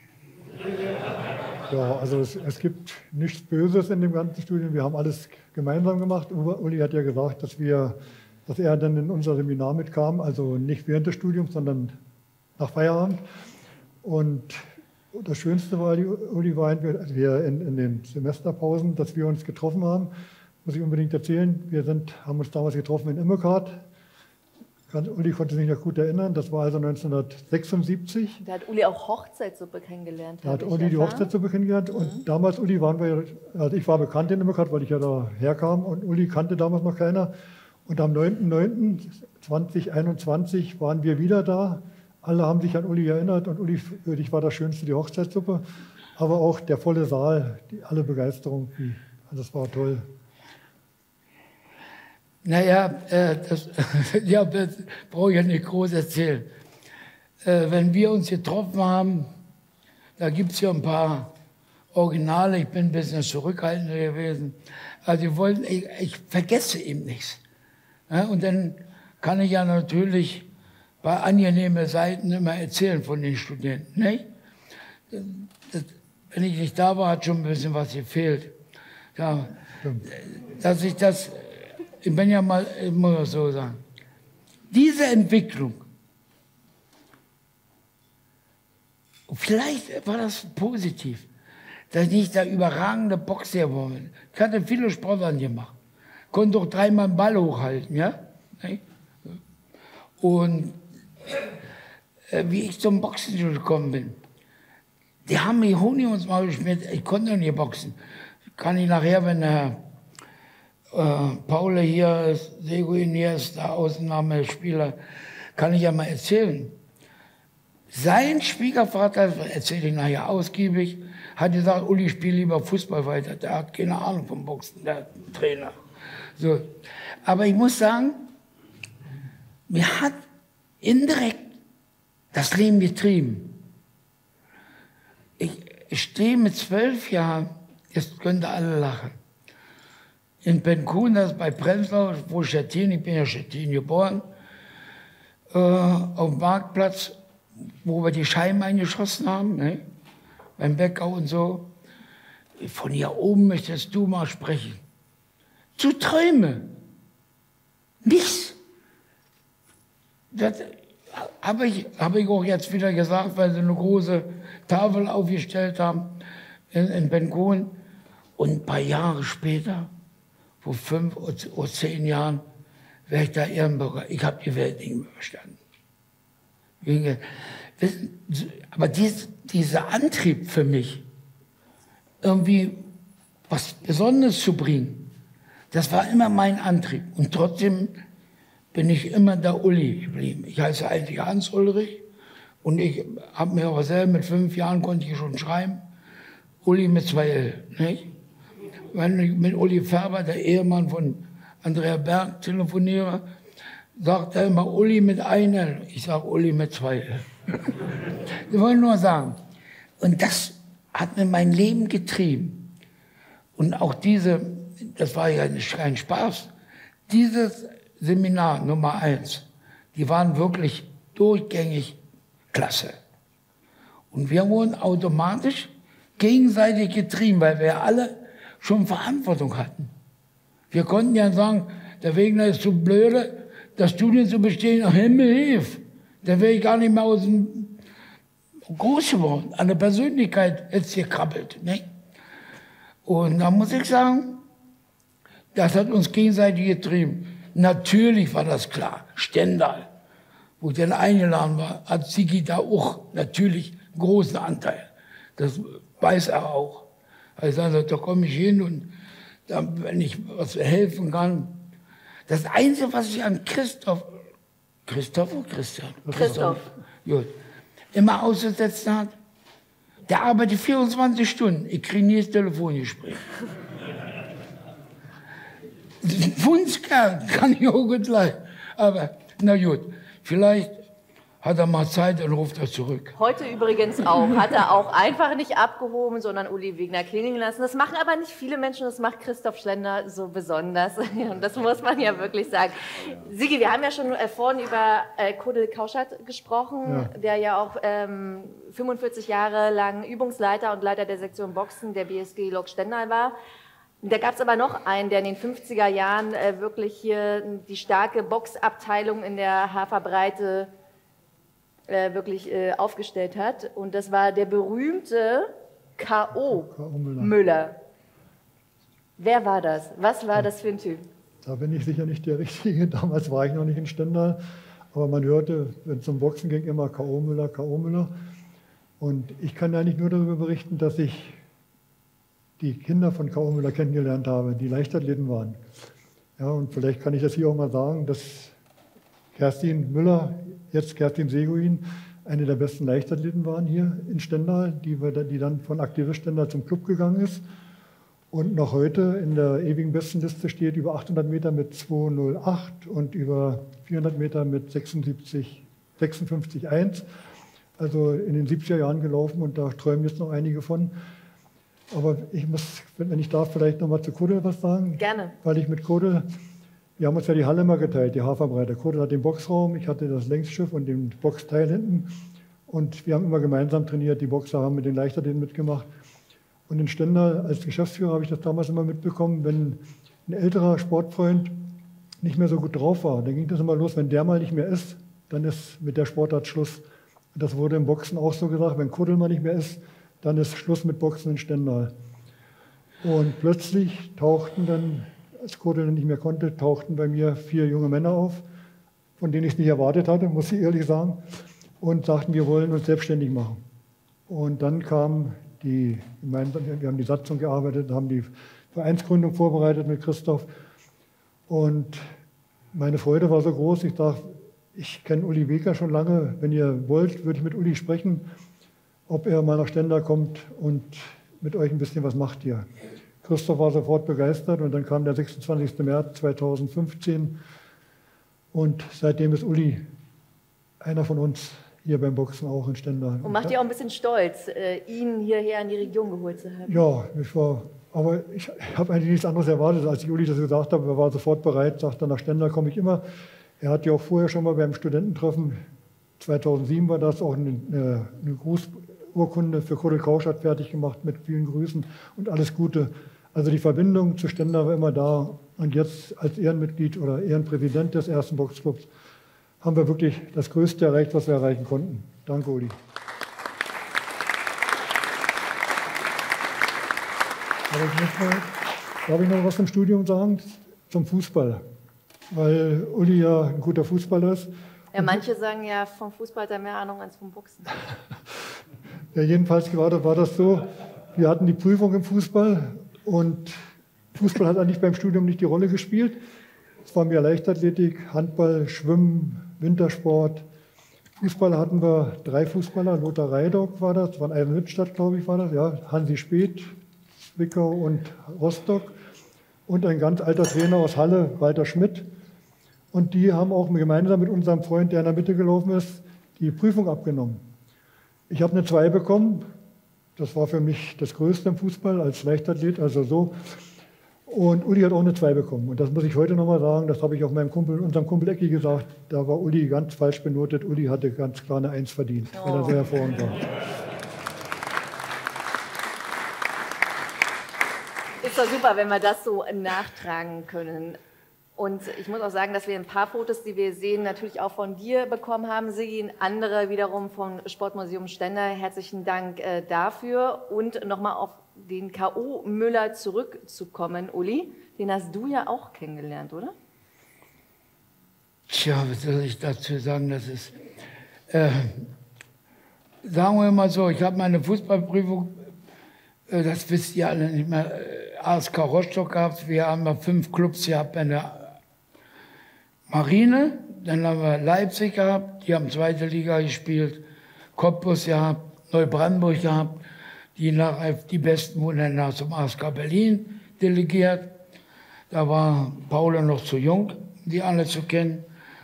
Ja, also es, es gibt nichts Böses in dem ganzen Studium. Wir haben alles gemeinsam gemacht. Uli hat ja gesagt, dass, wir, dass er dann in unser Seminar mitkam, also nicht während des Studiums, sondern nach Feierabend. Und das Schönste war, Uli, war also wir in, in den Semesterpausen, dass wir uns getroffen haben. Muss ich unbedingt erzählen. Wir sind, haben uns damals getroffen in Immekart. kann, Uli konnte sich noch gut erinnern, das war also neunzehnhundertsechsundsiebzig. Da hat Uli auch Hochzeitssuppe kennengelernt. Da hat Uli die Hochzeitssuppe kennengelernt. Mhm. Und damals, Uli, waren wir, also ich war bekannt in Immergrad, weil ich ja da herkam. Und Uli kannte damals noch keiner. Und am neunten neunten zweitausendeinundzwanzig waren wir wieder da. Alle haben sich an Uli erinnert. Und Uli, für dich war das Schönste die Hochzeitssuppe. Aber auch der volle Saal, die, alle Begeisterung, die, das war toll. Naja, äh, das, ja, das brauche ich ja nicht groß erzählen. Äh, wenn wir uns getroffen haben, da gibt es ja ein paar Originale, ich bin ein bisschen zurückhaltender gewesen. Also wir wollten, ich, ich vergesse eben nichts. Ja, und dann kann ich ja natürlich bei angenehmen Seiten immer erzählen von den Studenten. Nicht? Das, das, wenn ich nicht da war, hat schon ein bisschen was gefehlt. Ja, dass ich das... Ich bin ja mal, ich muss so sagen, diese Entwicklung, vielleicht war das positiv, dass ich nicht der überragende Boxer geworden bin. Ich hatte viele Sportarten gemacht, konnte auch dreimal einen Ball hochhalten, ja. Und äh, wie ich zum Boxen gekommen bin, die haben mir Honig ins Maul geschmiert, ich konnte nicht boxen. Kann ich nachher, wenn der Äh, Paul hier, Seguin hier ist der Ausnahmespieler, kann ich ja mal erzählen. Sein Schwiegervater, erzähle ich nachher ausgiebig, hat gesagt, Uli, spiel lieber Fußball weiter. Der hat keine Ahnung vom Boxen, der Trainer. So. Aber ich muss sagen, mir hat indirekt das Leben getrieben. Ich, ich stehe mit zwölf Jahren, jetzt könnt ihr alle lachen, in Pencun, das ist bei Prenzlau, wo Stettin, ich bin ja Stettin geboren, äh, auf dem Marktplatz, wo wir die Scheiben eingeschossen haben, ne? Beim Bäcker und so. Von hier oben möchtest du mal sprechen. Zu Träume. Nichts. Das habe ich, hab ich auch jetzt wieder gesagt, weil sie eine große Tafel aufgestellt haben in, in Pencun. Und ein paar Jahre später, vor fünf oder zehn Jahren, wäre ich da Ehrenbürger. Ich habe die Welt nicht mehr verstanden. Aber dies, dieser Antrieb für mich, irgendwie was Besonderes zu bringen, das war immer mein Antrieb. Und trotzdem bin ich immer der Uli geblieben. Ich heiße eigentlich Hans Ulrich und ich habe mir auch selber mit fünf Jahren konnte ich schon schreiben, Uli mit zwei L. Nicht? Wenn ich mit Uli Färber, der Ehemann von Andrea Berg, telefoniere, sagt er immer Uli mit einem L. Ich sage Uli mit zwei L. Ich wollte nur sagen, und das hat mir mein Leben getrieben. Und auch diese, das war ja kein Spaß, dieses Seminar Nummer eins, die waren wirklich durchgängig klasse. Und wir wurden automatisch gegenseitig getrieben, weil wir alle schon Verantwortung hatten. Wir konnten ja sagen, der Wegner ist zu blöde, das Studien zu bestehen, ach, Himmel hilf. Da wäre ich gar nicht mehr aus dem groß geworden, an der Persönlichkeit jetzt gekrabbelt. Ne? Und da muss ich sagen, das hat uns gegenseitig getrieben. Natürlich war das klar, Stendal, wo ich dann eingeladen war, hat Sigi da auch natürlich einen großen Anteil. Das weiß er auch. Also da komme ich hin und da, wenn ich was helfen kann. Das Einzige, was ich an Christoph, Christoph oder Christian? Christoph. Gut, immer ausgesetzt hat, der arbeitet vierundzwanzig Stunden. Ich kriege nie das Telefongespräch. Wunschkerl, kann ich auch gut leiden. Aber na gut, vielleicht hat er mal Zeit und ruft er zurück. Heute übrigens auch. Hat er auch einfach nicht abgehoben, sondern Uli Wegner klingeln lassen. Das machen aber nicht viele Menschen, das macht Christoph Schlender so besonders. Und das muss man ja wirklich sagen. Sigi, wir haben ja schon vorhin über äh, Kudel Kauschert gesprochen, ja. der ja auch ähm, fünfundvierzig Jahre lang Übungsleiter und Leiter der Sektion Boxen der B S G Lok Stendal war. Da gab es aber noch einen, der in den fünfziger Jahren äh, wirklich hier die starke Boxabteilung in der Haferbreite äh, wirklich äh, aufgestellt hat. Und das war der berühmte K O Müller. Müller. Wer war das? Was war das für ein Typ? Da bin ich sicher nicht der Richtige. Damals war ich noch nicht in Stendal. Aber man hörte, wenn es zum Boxen ging, immer K O Müller, K O Müller. Und ich kann eigentlich nur darüber berichten, dass ich die Kinder von K O Müller kennengelernt habe, die Leichtathleten waren. Ja, und vielleicht kann ich das hier auch mal sagen, dass Kerstin Müller, jetzt Kerstin Seguin, eine der besten Leichtathleten waren hier in Stendal, die, die dann von Aktivist Stendal zum Club gegangen ist und noch heute in der ewigen Bestenliste steht, über achthundert Meter mit zwei null acht und über vierhundert Meter mit sechsundsiebzig, sechsundfünfzig eins. Also in den siebziger Jahren gelaufen und da träumen jetzt noch einige von. Aber ich muss, wenn ich darf, vielleicht noch mal zu Kodel was sagen. Gerne. Weil ich mit Kodel, wir haben uns ja die Halle immer geteilt, die Haferbreiter. Kodel hat den Boxraum, ich hatte das Längsschiff und den Boxteil hinten. Und wir haben immer gemeinsam trainiert, die Boxer haben mit den Leichtathleten mitgemacht. Und in Stendal als Geschäftsführer habe ich das damals immer mitbekommen, wenn ein älterer Sportfreund nicht mehr so gut drauf war, dann ging das immer los, wenn der mal nicht mehr ist, dann ist mit der Sportart Schluss. Das wurde im Boxen auch so gesagt, wenn Kodel mal nicht mehr ist, dann ist Schluss mit Boxen in Stendal. Und plötzlich tauchten dann, als Kodel nicht mehr konnte, tauchten bei mir vier junge Männer auf, von denen ich es nicht erwartet hatte, muss ich ehrlich sagen, und sagten, wir wollen uns selbstständig machen. Und dann kam die, wir haben die Satzung gearbeitet, haben die Vereinsgründung vorbereitet mit Christoph. Und meine Freude war so groß, ich dachte, ich kenne Uli Beker schon lange, wenn ihr wollt, würde ich mit Uli sprechen, ob er mal nach Stendal kommt und mit euch ein bisschen was macht hier. Christoph war sofort begeistert und dann kam der sechsundzwanzigster März zweitausendfünfzehn und seitdem ist Uli einer von uns hier beim Boxen auch in Stendal. Und macht ihr auch ein bisschen stolz, ihn hierher in die Region geholt zu haben? Ja, ich war, aber ich habe eigentlich nichts anderes erwartet, als ich Uli das gesagt habe. Er war sofort bereit, sagte, nach Stendal komme ich immer. Er hat ja auch vorher schon mal beim Studententreffen, zweitausendsieben war das, auch eine, eine Grußurkunde für Kodel Kauschat fertig gemacht mit vielen Grüßen und alles Gute. Also die Verbindung zu Stendal war immer da. Und jetzt als Ehrenmitglied oder Ehrenpräsident des ersten Boxclubs haben wir wirklich das Größte erreicht, was wir erreichen konnten. Danke, Uli. Aber ich muss mal, darf ich noch was zum Studium sagen? Zum Fußball. Weil Uli ja ein guter Fußballer ist. Ja, manche sagen ja, vom Fußball hat er mehr Ahnung als vom Boxen. Ja, jedenfalls war das, war das so, wir hatten die Prüfung im Fußball und Fußball hat eigentlich beim Studium nicht die Rolle gespielt. Es war mehr Leichtathletik, Handball, Schwimmen, Wintersport. Fußball hatten wir drei Fußballer, Lothar Reidock war das, von Eisenhüttenstadt, glaube ich, war das, ja, Hansi Speth, Zwickau und Rostock und ein ganz alter Trainer aus Halle, Walter Schmidt. Und die haben auch gemeinsam mit unserem Freund, der in der Mitte gelaufen ist, die Prüfung abgenommen. Ich habe eine zwei bekommen. Das war für mich das Größte im Fußball als Leichtathlet, also so. Und Uli hat auch eine zwei bekommen. Und das muss ich heute nochmal sagen, das habe ich auch meinem Kumpel, unserem Kumpel Ecki gesagt, da war Uli ganz falsch benotet. Uli hatte ganz klar eine eins verdient, oh. weil er sehr hervorragend war. Ist doch super, wenn wir das so nachtragen können. Und ich muss auch sagen, dass wir ein paar Fotos, die wir sehen, natürlich auch von dir bekommen haben, Sigi, andere wiederum vom Sportmuseum Stendal. Herzlichen Dank äh, dafür. Und nochmal auf den K O Müller zurückzukommen, Uli, den hast du ja auch kennengelernt, oder? Tja, was soll ich dazu sagen? Das ist, äh, sagen wir mal so, ich habe meine Fußballprüfung, äh, das wisst ihr alle nicht mehr, äh, A S K Rostock gehabt. Wir haben ja fünf Clubs gehabt in der Marine, dann haben wir Leipzig gehabt, die haben zweite Liga gespielt, Cottbus gehabt, Neubrandenburg gehabt, die nachher die Besten wurden dann zum A S K Berlin delegiert. Da war Paula noch zu jung, die alle zu kennen.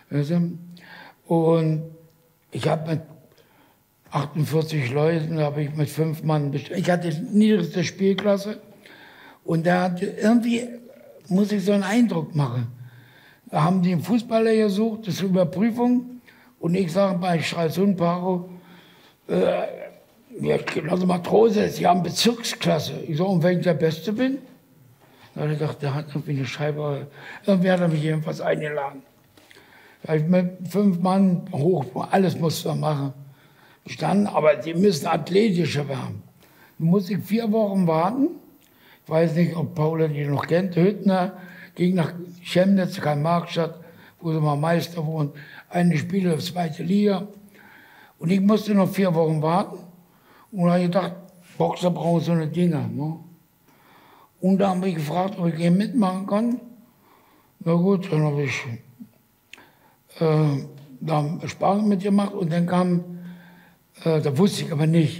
Und ich habe mit achtundvierzig Leuten, habe ich mit fünf Mann, ich hatte die niedrigste Spielklasse und da hatte irgendwie, muss ich so einen Eindruck machen. Da haben die einen Fußballer gesucht, das ist Überprüfung. Und ich sage bei Stralsund, Paro, äh, ja, also Matrose, Sie haben Bezirksklasse. Ich sage, und wenn ich der Beste bin? Da habe ich gedacht, der hat irgendwie eine Scheibe, irgendwie hat er mich jedenfalls eingeladen. Da habe ich mit fünf Mann hoch, alles musste man machen. Standen, aber die müssen athletischer werden. Da musste ich vier Wochen warten. Ich weiß nicht, ob Paula die noch kennt, Hüttner. Ging nach Chemnitz, Karl-Marx-Stadt, wo sie mal Meister wurden. eine Spiele auf zweite Liga. Und ich musste noch vier Wochen warten. Und da habe ich gedacht, Boxer brauchen so eine Dinger. Ne? Und da habe ich gefragt, ob ich hier mitmachen kann. Na gut, dann habe ich äh, da Sparring mitgemacht und dann kam, äh, da wusste ich aber nicht,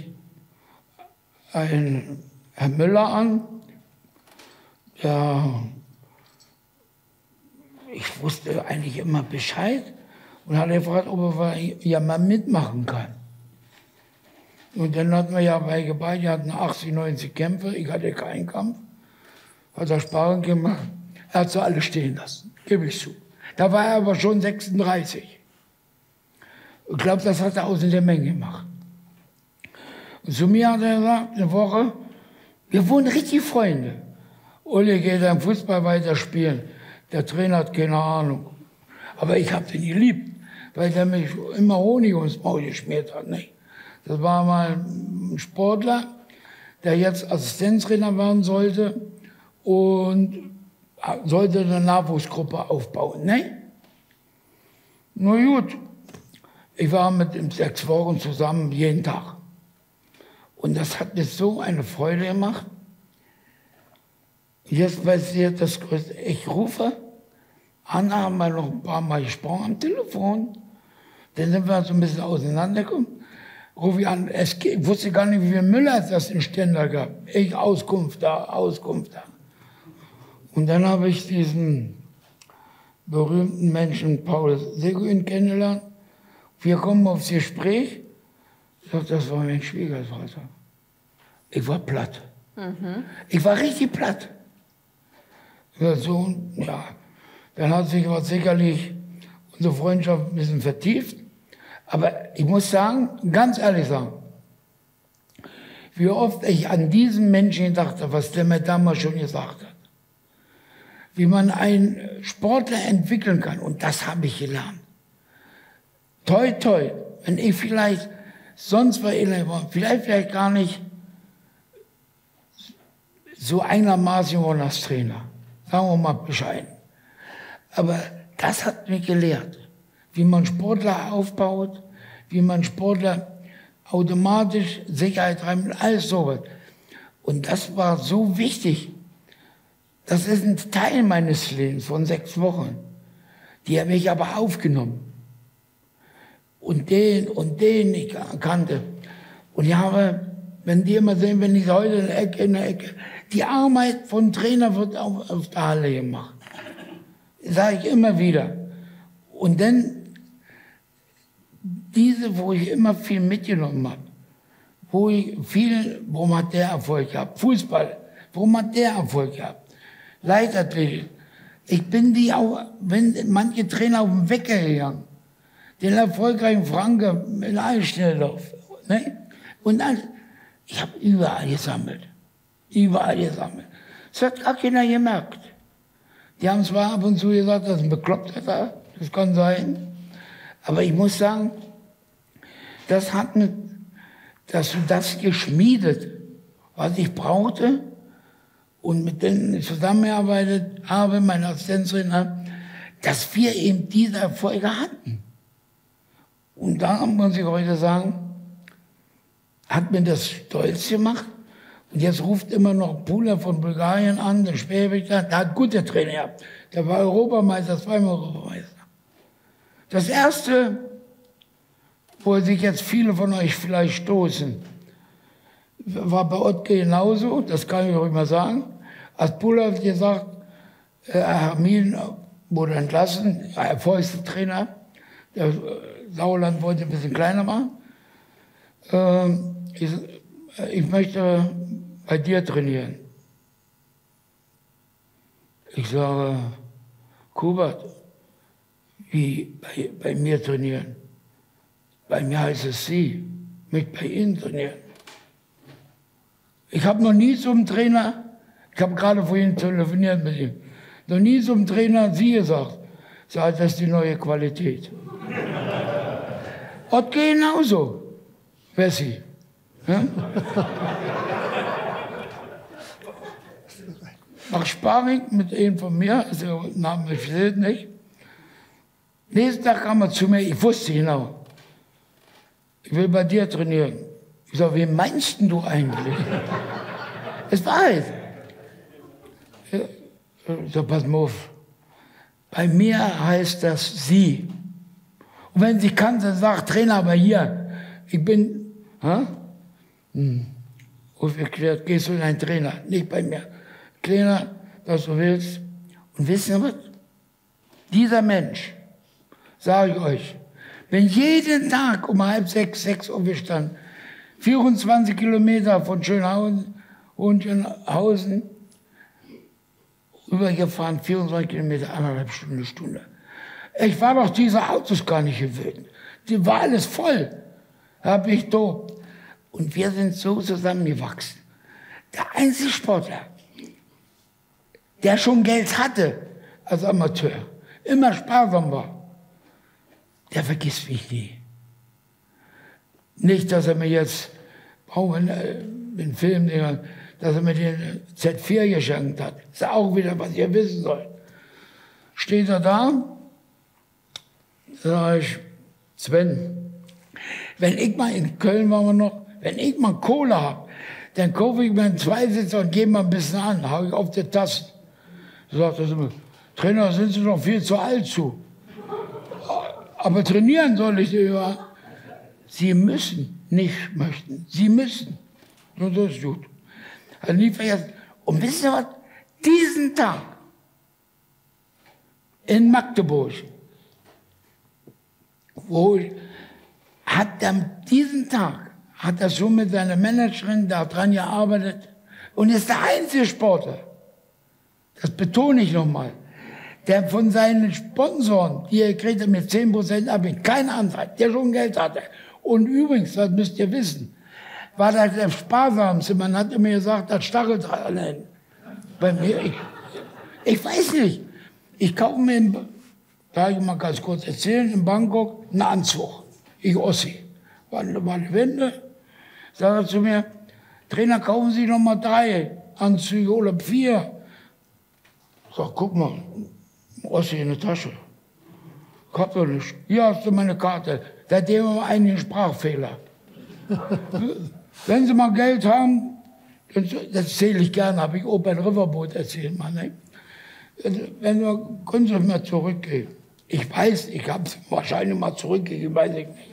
ein Herr Müller an, der, ich wusste eigentlich immer Bescheid und hat gefragt, ob er ja mal mitmachen kann. Und dann hatten wir ja beide, beide hatten achtzig, neunzig Kämpfe, ich hatte keinen Kampf, hat er Sparring gemacht, er hat sie alle stehen lassen, gebe ich zu. Da war er aber schon sechsunddreißig. Ich glaube, das hat er aus der Menge gemacht. Und zu mir hat er gesagt, eine Woche, wir wurden richtig Freunde. Uli geht am Fußball weiter spielen. Der Trainer hat keine Ahnung. Aber ich habe den geliebt, weil der mich immer Honig ums Maul geschmiert hat. Nicht? Das war mal ein Sportler, der jetzt Assistenztrainer werden sollte und sollte eine Nachwuchsgruppe aufbauen. Ne? Na gut, ich war mit ihm sechs Wochen zusammen, jeden Tag. Und das hat mir so eine Freude gemacht. Jetzt passiert das Größte. Ich rufe, Anna haben wir noch ein paar Mal gesprochen am Telefon. Dann sind wir so ein bisschen auseinandergekommen. Rufe ich an, es geht, ich wusste gar nicht, wie viel Müller das in Stendal gab. Ich, Auskunft da, Auskunft da. Und dann habe ich diesen berühmten Menschen, Paul Seguin, kennengelernt. Wir kommen aufs Gespräch. Ich sage, das war mein Schwiegervater. Ich war platt. Mhm. Ich war richtig platt. Der Sohn, ja, dann hat sich was sicherlich unsere Freundschaft ein bisschen vertieft. Aber ich muss sagen, ganz ehrlich sagen, wie oft ich an diesen Menschen gedacht habe, was der mir damals schon gesagt hat. Wie man einen Sportler entwickeln kann. Und das habe ich gelernt. Toi, toi, wenn ich vielleicht sonst war, vielleicht, vielleicht gar nicht so einigermaßen geworden als Trainer. Sagen wir mal bescheiden. Aber das hat mich gelehrt, wie man Sportler aufbaut, wie man Sportler automatisch Sicherheit rein, alles sowas. Und das war so wichtig. Das ist ein Teil meines Lebens von sechs Wochen. Die habe ich aber aufgenommen. Und den und den ich kannte. Und ich habe, wenn die immer sehen, wenn ich heute in der Ecke, in der Ecke, die Arbeit von Trainer wird auf, auf der Halle gemacht. Das sage ich immer wieder. Und dann diese, wo ich immer viel mitgenommen habe, wo ich viel, warum hat der Erfolg gehabt? Fußball, warum hat der Erfolg gehabt? Leichtathletik. Ich bin die auch, wenn manche Trainer auf den Wecker gegangen, den erfolgreichen Franke in Eisschnelllauf. Ne? Und dann, ich habe überall gesammelt. Überall gesammelt. Das hat gar keiner gemerkt. Die haben zwar ab und zu gesagt, das ist ein Bekloppter, das kann sein. Aber ich muss sagen, das hat mir, dass du das geschmiedet, was ich brauchte und mit denen ich zusammengearbeitet habe, mein Assistenztrainer, dass wir eben diese Erfolge hatten. Und da muss ich heute sagen, hat mir das stolz gemacht. Und jetzt ruft immer noch Pula von Bulgarien an, der Schwäbiger, der hat gute Trainer gehabt. Der war Europameister, zweimal Europameister. Das Erste, wo sich jetzt viele von euch vielleicht stoßen, war bei Ottke genauso, das kann ich euch mal sagen. Als Pula hat gesagt, Herr Hermin wurde entlassen, der erfolgreichste Trainer, der Sauerland wollte ein bisschen kleiner machen. Ähm, ich, ich möchte bei dir trainieren. Ich sage, Kubert, wie bei, bei mir trainieren? Bei mir heißt es Sie, mich bei Ihnen trainieren. Ich habe noch nie zum Trainer, ich habe gerade vorhin telefoniert mit ihm, noch nie zum Trainer Sie gesagt. Sagt, das ist die neue Qualität. Ottke genauso. Wessi. Ja? Mach Sparring mit einem von mir, also Name fehlt nicht. Nächsten Tag kam er zu mir, ich wusste genau, ich will bei dir trainieren. Ich sage, wen meinst denn du eigentlich? Es war es. Ich sage, pass mal auf, bei mir heißt das Sie. Und wenn sie kann, dann sagt Trainer, aber hier, ich bin, ha? Hm. Aufgeklärt, gehst du in einen Trainer, nicht bei mir. Trainer, was du willst. Und wisst ihr was? Dieser Mensch, sage ich euch, wenn jeden Tag um halb sechs, sechs Uhr stand, vierundzwanzig Kilometer von Schönhausen, Hohenschönhausen, rübergefahren, vierundzwanzig Kilometer, eineinhalb Stunde, Stunde. Ich war doch diese Autos gar nicht gewöhnt. Die war alles voll. Hab ich da. Und wir sind so zusammengewachsen. Der einzige Sportler, der schon Geld hatte als Amateur, immer sparsam war, der vergisst mich nie. Nicht, dass er mir jetzt, auch in den Film, dass er mir den Z vier geschenkt hat. Das ist auch wieder, was ihr wissen sollt. Steht er da, sag ich, Sven, wenn ich mal in Köln waren wir noch, wenn ich mal Kohle habe, dann kaufe ich mir einen Zweisitzer und gebe mal ein bisschen an, hau ich auf die Tasten. Sagt er immer, Trainer, sind Sie noch viel zu alt zu. Aber trainieren soll ich immer. Sie müssen, nicht möchten. Sie müssen. Und das ist gut. Also nie vergessen. Und wisst ihr was? Diesen Tag in Magdeburg, wo hat er diesen Tag, hat er schon mit seiner Managerin daran gearbeitet und ist der einzige Sportler, das betone ich nochmal, der von seinen Sponsoren, die er gekriegt hat, mit zehn Prozent Abend, kein anderer, der schon Geld hatte. Und übrigens, das müsst ihr wissen, war das der sparsamste. Man hat immer gesagt, das Stacheldraht. Bei mir, ich, ich weiß nicht. Ich kaufe mir, in, darf ich mal ganz kurz erzählen, in Bangkok einen Anzug. Ich Ossi. War eine Wende. Sagt er zu mir, Trainer, kaufen Sie noch mal drei Anzüge oder vier. Ich sag, guck mal, Ossi in der Tasche. Ich hab doch nicht. Hier hast du meine Karte. Seitdem haben wir einen Sprachfehler. Wenn Sie mal Geld haben, das zähle ich gerne, habe ich auch beim Riverboot erzählt. Man, ne? Wenn wir, können Sie mir zurückgeben. Ich weiß, ich habe es wahrscheinlich mal zurückgegeben, weiß ich nicht.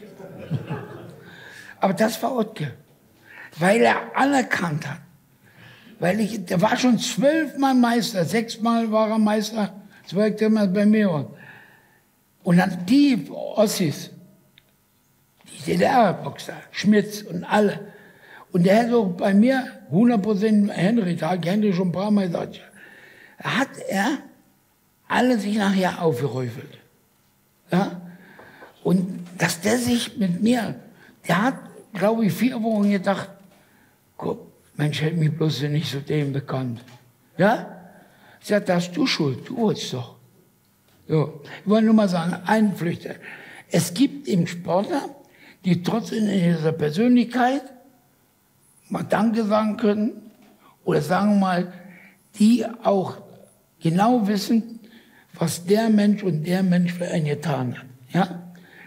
Aber das war Ottke, weil er anerkannt hat. Weil ich, der war schon zwölfmal Meister, sechsmal war er Meister, zwölfmal bei mir. Und dann die Ossis, die D D R-Boxer, Schmitz und alle. Und der hat auch bei mir hundert Prozent Henry, da hat Henry schon ein paar Mal gesagt, hat er alle sich nachher aufgeräufelt. Ja? Und dass der sich mit mir, der hat, glaube ich, vier Wochen gedacht, guck, Mensch, hätte mich bloß nicht so dem bekannt. Ja? Ich sagte, da hast du Schuld, du wolltest doch. So. Ich wollte nur mal sagen, ein Flüchter. Es gibt eben Sportler, die trotzdem in dieser Persönlichkeit mal Danke sagen können oder sagen wir mal, die auch genau wissen, was der Mensch und der Mensch für einen getan hat. Ja?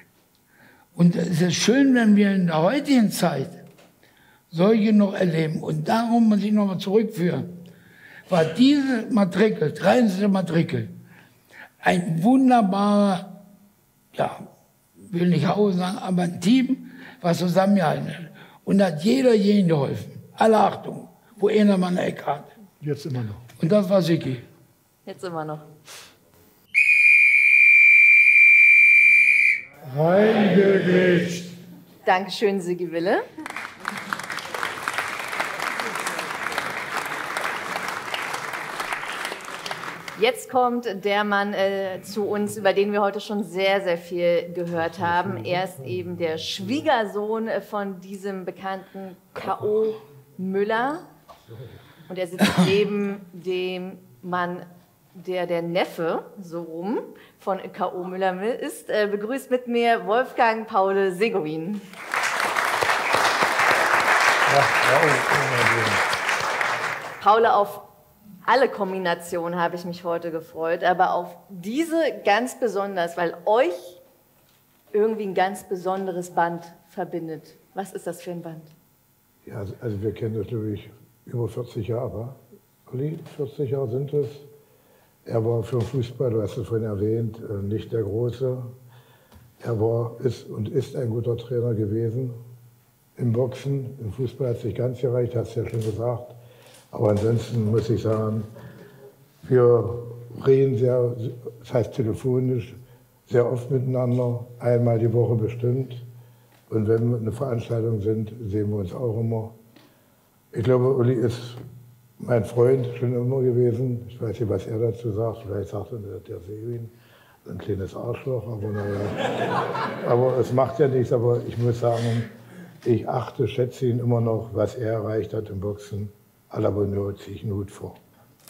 Und es ist schön, wenn wir in der heutigen Zeit solche noch erleben. Und darum muss ich nochmal zurückführen, war diese Matrikel, dreizehnte Matrikel, ein wunderbarer, ja, will nicht Haus sagen, aber ein Team, was zusammengehalten hat. Und hat jeder jeden geholfen. Alle Achtung, wo einer mal eine Ecke hat. Jetzt immer noch. Und das war Sigi. Jetzt immer noch. Reingeglitscht. Dankeschön, Sigi Wille. Jetzt kommt der Mann äh, zu uns, über den wir heute schon sehr, sehr viel gehört haben. Er ist eben der Schwiegersohn von diesem bekannten K O Müller. Und er sitzt neben dem Mann, der der Neffe, so rum, von K O Müller ist. Äh, begrüßt mit mir Wolfgang Paul Seguin. Ja, ja, oh, oh, Paul, auf alle Kombinationen habe ich mich heute gefreut, aber auf diese ganz besonders, weil euch irgendwie ein ganz besonderes Band verbindet. Was ist das für ein Band? Ja, also wir kennen natürlich über vierzig Jahre. Uli, vierzig Jahre sind es. Er war für den Fußball, du hast es vorhin erwähnt, nicht der Große. Er war, ist und ist ein guter Trainer gewesen. Im Boxen, im Fußball hat es nicht ganz gereicht, hast du ja schon gesagt. Aber ansonsten muss ich sagen, wir reden sehr, das heißt telefonisch, sehr oft miteinander, einmal die Woche bestimmt. Und wenn wir eine Veranstaltung sind, sehen wir uns auch immer. Ich glaube, Uli ist mein Freund schon immer gewesen. Ich weiß nicht, was er dazu sagt. Vielleicht sagt er, der Sevin, ein kleines Arschloch. Aber naja, aber es macht ja nichts. Aber ich muss sagen, ich achte, schätze ihn immer noch, was er erreicht hat im Boxen. À la bonne heure ziehe ich einen Hut vor.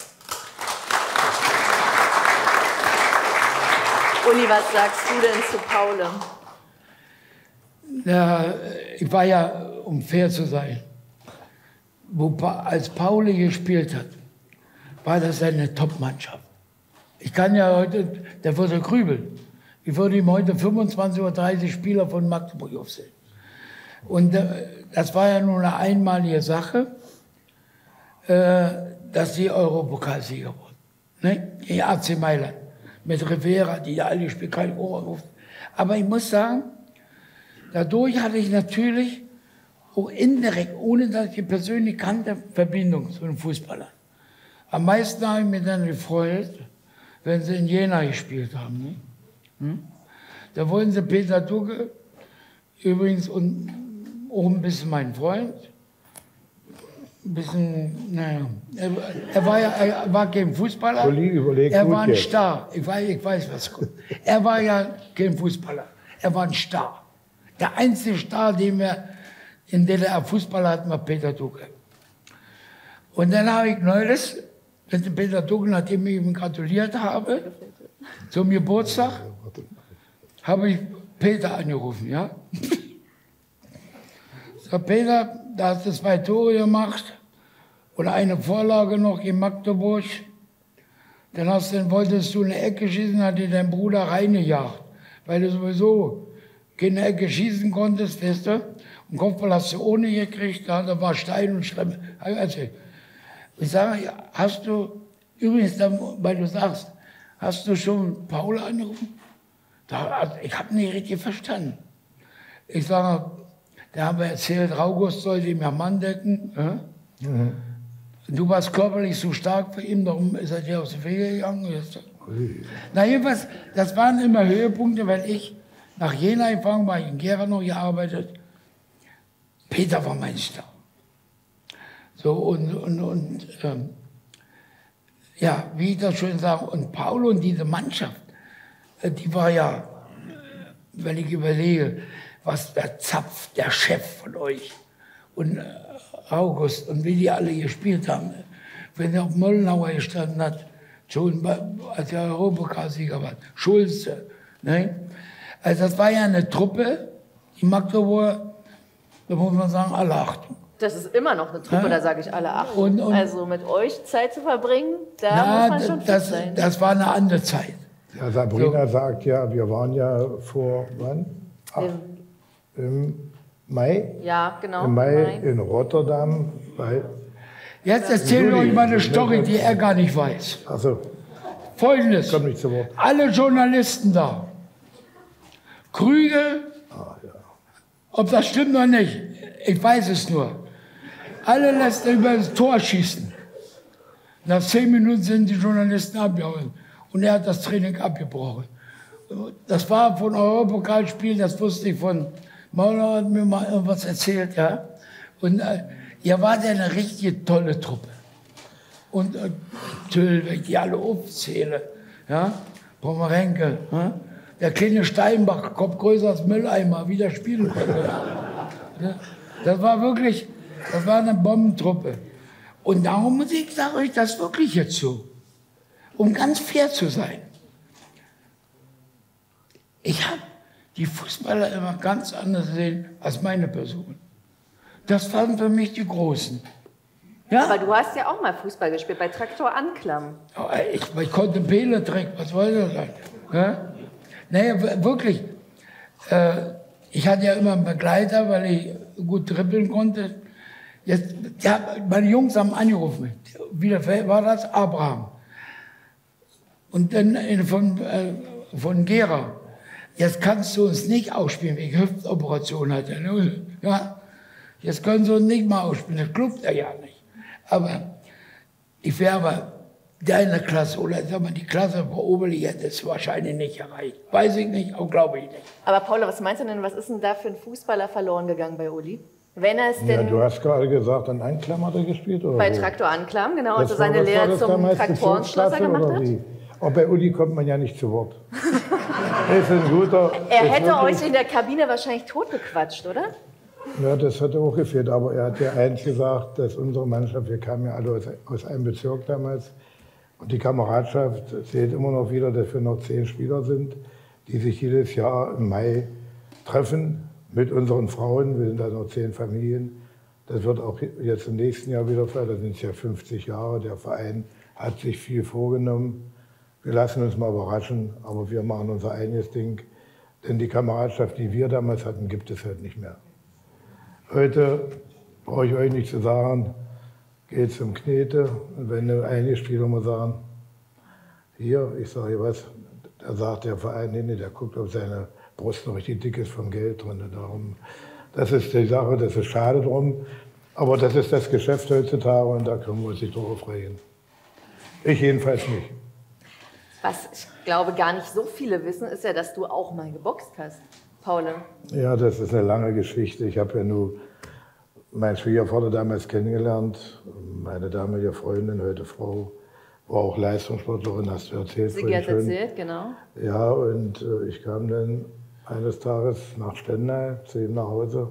Uli, was sagst du denn zu Paul? Ja, ich war ja, um fair zu sein, wo, als Pauli gespielt hat, war das eine Top-Mannschaft. Ich kann ja heute, der würde grübeln. Ich würde ihm heute fünfundzwanzig oder dreißig Spieler von Magdeburg aufsehen. Und äh, das war ja nur eine einmalige Sache, äh, dass sie Europokalsieger wurden. Ne? Die A C Mailand mit Rivera, die ja alle spielen, kein Oberruf. Aber ich muss sagen, dadurch hatte ich natürlich auch indirekt, ohne dass ich persönlich kannte, Verbindung zu den Fußballern. Am meisten habe ich mich dann gefreut, wenn sie in Jena gespielt haben. Ne? Hm? Da wollten sie Peter Dugge, übrigens und auch ein bisschen mein Freund, ein bisschen, naja, er, er, war ja, er war kein Fußballer, er war ein Star, ich weiß, ich weiß was kommt. Er war ja kein Fußballer, er war ein Star. Der einzige Star, den wir in D D R Fußballer hatten, war Peter Dugge. Und dann habe ich neulich mit dem Peter Dugge, nachdem ich ihm gratuliert habe, zum Geburtstag, habe ich Peter angerufen, ja. So, Peter, da hast du zwei Tore gemacht und eine Vorlage noch in Magdeburg. Dann, hast du, dann wolltest du eine Ecke schießen, hat dir dein Bruder reingejagt, weil du sowieso keine Ecke schießen konntest, weißt du. Und Kopfball hast du ohne gekriegt, da war Stein und Schlemm. Ich sage, hast du, übrigens, weil du sagst, hast du schon Paul angerufen? Da, ich habe nicht richtig verstanden. Ich sage, der haben wir erzählt, August sollte ihm ja Mann decken. Ja? Mhm. Du warst körperlich so stark für ihn, darum ist er dir aus dem Wege gegangen. Na jedenfalls, das waren immer Höhepunkte, weil ich nach Jena gefahren war, ich in Gera noch gearbeitet. Peter war mein Star. So, und, und, und ähm, ja, wie ich das schön sage, und Paul und diese Mannschaft, die war ja, wenn ich überlege, was der Zapf, der Chef von euch und August und wie die alle gespielt haben. Wenn er auf Mollnauer gestanden hat, schon als er Europapokalsieger war, Schulze. Ne? Also das war ja eine Truppe, die Magdeburger, da muss man sagen, alle Achtung. Das ist immer noch eine Truppe, ja? Da sage ich alle Achtung. Und, und also mit euch Zeit zu verbringen, da na, muss man schon fit das, sein. Das war eine andere Zeit. Ja, Sabrina so. sagt ja, wir waren ja vor, wann? Ach, Im, Im Mai? Ja, genau. Im Mai, Mai. in Rotterdam. Bei Jetzt erzähle ich euch mal eine Story, die er gar nicht weiß. Ach so. Folgendes, Komm nicht zu Wort. Alle Journalisten da, Krügel, ah, ja. Ob das stimmt oder nicht, ich weiß es nur. Alle lässt er über das Tor schießen. Nach zehn Minuten sind die Journalisten abgehauen. Und er hat das Training abgebrochen. Das war von Europapokalspiel, das wusste ich von Mauler, hat mir mal irgendwas erzählt. Ja. Und äh, ihr wart ja eine richtig tolle Truppe. Und äh, Tüll, wenn ich die alle aufzähle, ja, Pomerenke, ja, der kleine Steinbach, Kopf größer als Mülleimer, wieder spielen konnte. Ja, das war wirklich, das war eine Bombentruppe. Und darum muss ich, sage euch das wirklich jetzt so, um ganz fair zu sein. Ich habe die Fußballer immer ganz anders gesehen als meine Person. Das waren für mich die Großen. Ja? Aber du hast ja auch mal Fußball gespielt, bei Traktor Anklam. Oh, ich, ich konnte Pele-Trick, was soll das sein? Ja? Nee, wirklich. Äh, ich hatte ja immer einen Begleiter, weil ich gut dribbeln konnte. Jetzt, ja, meine Jungs haben angerufen. Wie war das? Abraham. Und dann in, von, äh, von Gera. Jetzt kannst du uns nicht ausspielen, wegen Hüftoperation hat er. Ja? Jetzt können sie uns nicht mal ausspielen, das klappt er ja nicht. Aber ich wäre aber deine Klasse oder sag mal, die Klasse vor Oberliga, das ist wahrscheinlich nicht erreicht. Weiß ich nicht, auch glaube ich nicht. Aber Paula, was meinst du denn, was ist denn da für ein Fußballer verloren gegangen bei Uli? Wenn er es denn... Ja, du hast gerade gesagt, an Anklam hat er gespielt, oder? Bei wo? Traktor Anklam, genau, Das also war- seine was war Lehre das zum damals, Traktorenschlosser Bezirksklasse, gemacht oder hat. wie? Auch bei Uli kommt man ja nicht zu Wort. Er ist ein guter... Er ist hätte wirklich- euch in der Kabine wahrscheinlich totgequatscht, oder? Ja, das hat auch gefehlt, aber er hat ja eins gesagt, dass unsere Mannschaft, wir kamen ja alle aus, aus einem Bezirk damals, und die Kameradschaft zählt immer noch wieder, dass wir noch zehn Spieler sind, die sich jedes Jahr im Mai treffen mit unseren Frauen. Wir sind da noch zehn Familien. Das wird auch jetzt im nächsten Jahr wieder feiern, da sind es ja fünfzig Jahre. Der Verein hat sich viel vorgenommen. Wir lassen uns mal überraschen, aber wir machen unser eigenes Ding. Denn die Kameradschaft, die wir damals hatten, gibt es halt nicht mehr. Heute brauche ich euch nicht zu sagen, geht zum Knete. Und wenn einige Spieler mal sagen, hier, ich sage was, da sagt der Verein, nee, nee, der guckt auf seine Brust noch richtig dick ist vom Geld drin. Darum, das ist die Sache, das ist schade drum. Aber das ist das Geschäft heutzutage und da können wir uns nicht drauf aufregen. Ich jedenfalls nicht. Was ich glaube gar nicht so viele wissen, ist ja, dass du auch mal geboxt hast, Paul. Ja, das ist eine lange Geschichte. Ich habe ja nur meinen Schwiegervater damals kennengelernt. Meine damalige Freundin, heute Frau, war auch Leistungssportlerin, hast du erzählt. Sie hat erzählt, genau. Ja, und äh, ich kam dann eines Tages nach Stendal zu ihm nach Hause.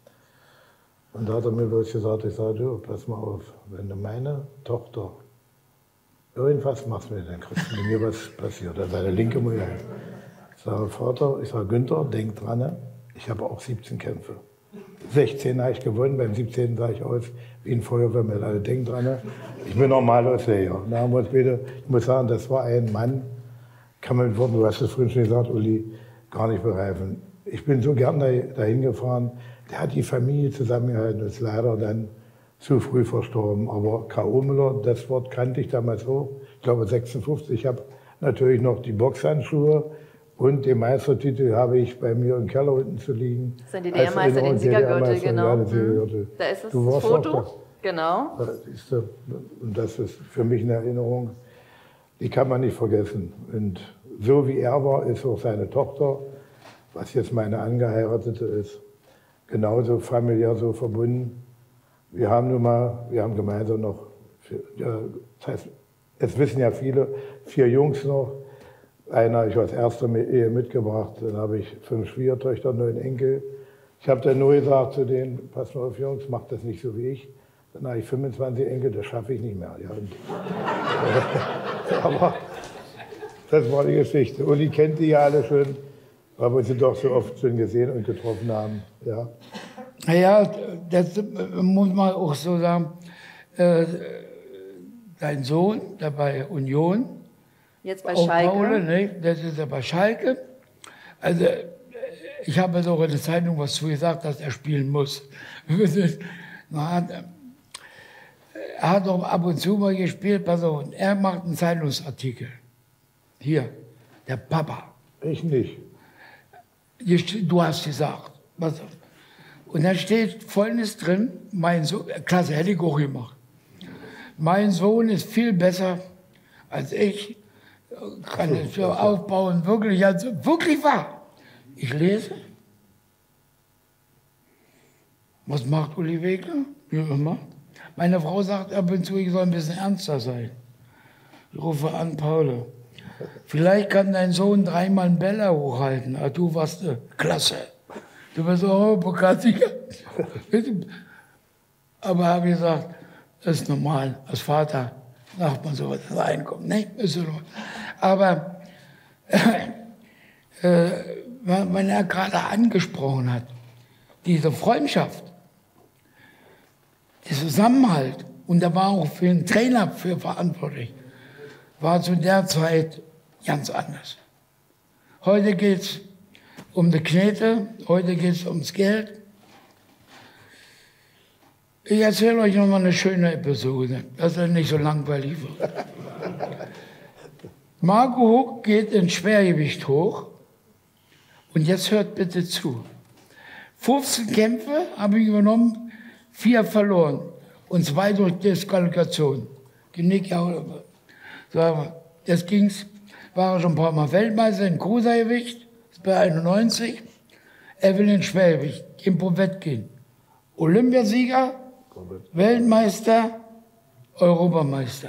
Und da hat er mir bloß gesagt, ich sage, du, pass mal auf, wenn du meine Tochter irgendwas machst mit, dann kriegst du mir was passiert. Er seine linke Mutter. Ich sage, Vater, ich sage, Günther, denk dran, ne? Ich habe auch siebzehn Kämpfe. sechzehn habe ich gewonnen, beim siebzehnten sah ich aus wie ein Feuerwehrmann. Also denk dran, ne? Ich bin normal aus der Jahr. Da haben wir uns wieder, ich muss sagen, das war ein Mann, kann man mit Worten, du hast es vorhin schon gesagt, Uli, gar nicht begreifen. Ich bin so gern dahin gefahren, der hat die Familie zusammengehalten, ist leider dann zu früh verstorben. Aber K O Müller, das Wort kannte ich damals auch. Ich glaube sechsundfünfzig. Ich habe natürlich noch die Boxhandschuhe und den Meistertitel habe ich bei mir im Keller unten zu liegen. Das ist ein D D R-Meister, den Siegergürtel, genau. Ja, hm. Da ist das du warst Foto, auch da. Genau. Da siehst du, und das ist für mich eine Erinnerung, die kann man nicht vergessen. Und so wie er war, ist auch seine Tochter, was jetzt meine Angeheiratete ist, genauso familiär so verbunden. Wir haben nun mal, wir haben gemeinsam noch, ja, das heißt, es wissen ja viele, vier Jungs noch. Einer habe ich als erster Ehe mitgebracht, dann habe ich fünf Schwiegertöchter, neun Enkel. Ich habe dann nur gesagt zu denen, pass mal auf Jungs, macht das nicht so wie ich. Dann habe ich fünfundzwanzig Enkel, das schaffe ich nicht mehr. Ja, und, aber das war die Geschichte. Uli kennt die ja alle schon, weil wir sie doch so oft schon gesehen und getroffen haben. Ja. Naja, das muss man auch so sagen. Äh, dein Sohn, der bei Union, jetzt bei auch Schalke. Paul, ne, das ist ja bei Schalke. Also ich habe jetzt auch in der Zeitung was zu gesagt, dass er spielen muss. Er hat auch ab und zu mal gespielt, pass auf, er macht einen Zeitungsartikel. Hier, der Papa. Ich nicht. Du hast gesagt. Pass auf. Und da steht Folgendes drin, mein Sohn, klasse, hätte ich auch gemacht. Mein Sohn ist viel besser als ich, kann es so aufbauen, wirklich, also wirklich wahr. Ich lese. Was macht Uli Wegner? Wie immer. Meine Frau sagt ab und zu, ich soll ein bisschen ernster sein. Ich rufe an, Paul. Vielleicht kann dein Sohn dreimal einen Bälle hochhalten. Aber du warst äh, klasse. Du bist auch Pokalsieger. Aber habe ich gesagt, das ist normal. Als Vater sagt man so, was reinkommt. Nee, ist so. Aber äh, wenn er gerade angesprochen hat, diese Freundschaft, der Zusammenhalt, und da war auch für den Trainer für verantwortlich, war zu der Zeit ganz anders. Heute geht es um die Knete, heute geht es ums Geld. Ich erzähle euch noch mal eine schöne Episode, dass er nicht so langweilig wird. Marco Huck geht ins Schwergewicht hoch und jetzt hört bitte zu. fünfzehn Kämpfe habe ich übernommen, vier verloren und zwei durch Disqualifikation. Genick, ja, so, jetzt ging's, war er schon ein paar Mal Weltmeister in Cruisergewicht, ist bei einundneunzig. Er will ins Schwergewicht, im Povetkin. Olympiasieger, Weltmeister, Europameister.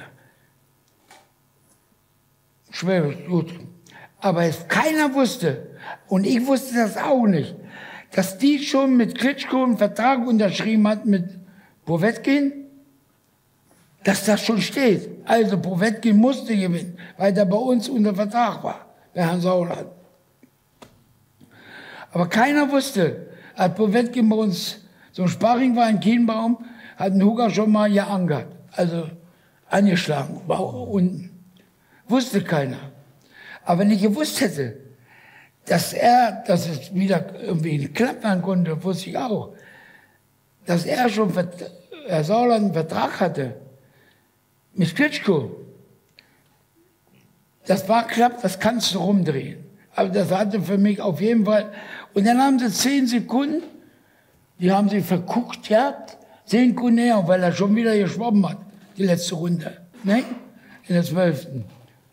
Schwergewicht, gut. Aber es keiner wusste, und ich wusste das auch nicht, dass die schon mit Klitschko einen Vertrag unterschrieben hat mit Povetkin, dass das schon steht. Also Povetkin musste gewinnen, weil er bei uns unter Vertrag war, bei Herrn Sauerland. Aber keiner wusste, als Povetkin bei uns so ein Sparring war in Kienbaum, hat ein Huger schon mal geankert, also angeschlagen, war unten. Wusste keiner. Aber wenn ich gewusst hätte, dass er, dass es wieder irgendwie klappen konnte, wusste ich auch, dass er schon, Herr Sauerland einen Vertrag hatte mit Klitschko. Das war knapp, das kannst du rumdrehen. Aber das hatte für mich auf jeden Fall. Und dann haben sie zehn Sekunden, die haben sie verguckt, ja, zehn Sekunden näher, weil er schon wieder geschwommen hat, die letzte Runde, ne? In der zwölften.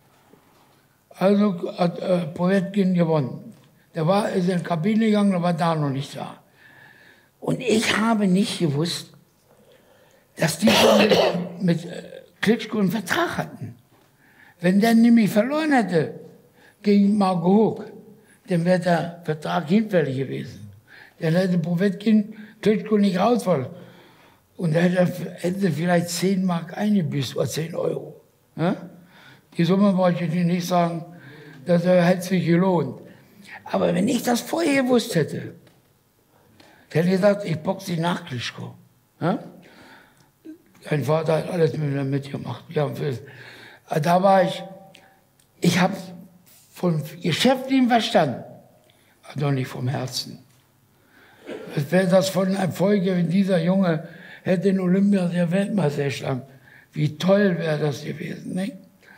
Also hat äh, Povetkin gewonnen. Der war, ist in die Kabine gegangen, der war da noch nicht da. Und ich habe nicht gewusst, dass die mit, mit äh, Klitschko einen Vertrag hatten. Wenn der nämlich verloren hätte gegen Marco Huck, dann wäre der Vertrag hinfällig gewesen. Dann hätte Povetkin Klitschko nicht rausfallen. Und dann hätte, hätte vielleicht zehn Mark eingebüßt oder zehn Euro. Ja? Die Summe wollte ich nicht sagen, das hätte sich gelohnt. Aber wenn ich das vorher gewusst hätte, hätte ich gesagt, ich boxe die nach Klitschko. Ja? Mein Vater hat alles mit mir mitgemacht. Ja, da war ich, ich habe vom geschäftlichen Verstand, aber nicht vom Herzen. Es wäre das von Erfolg, wenn dieser Junge hätte in Olympia der Weltmeister geschlagen. Wie toll wäre das gewesen, nicht?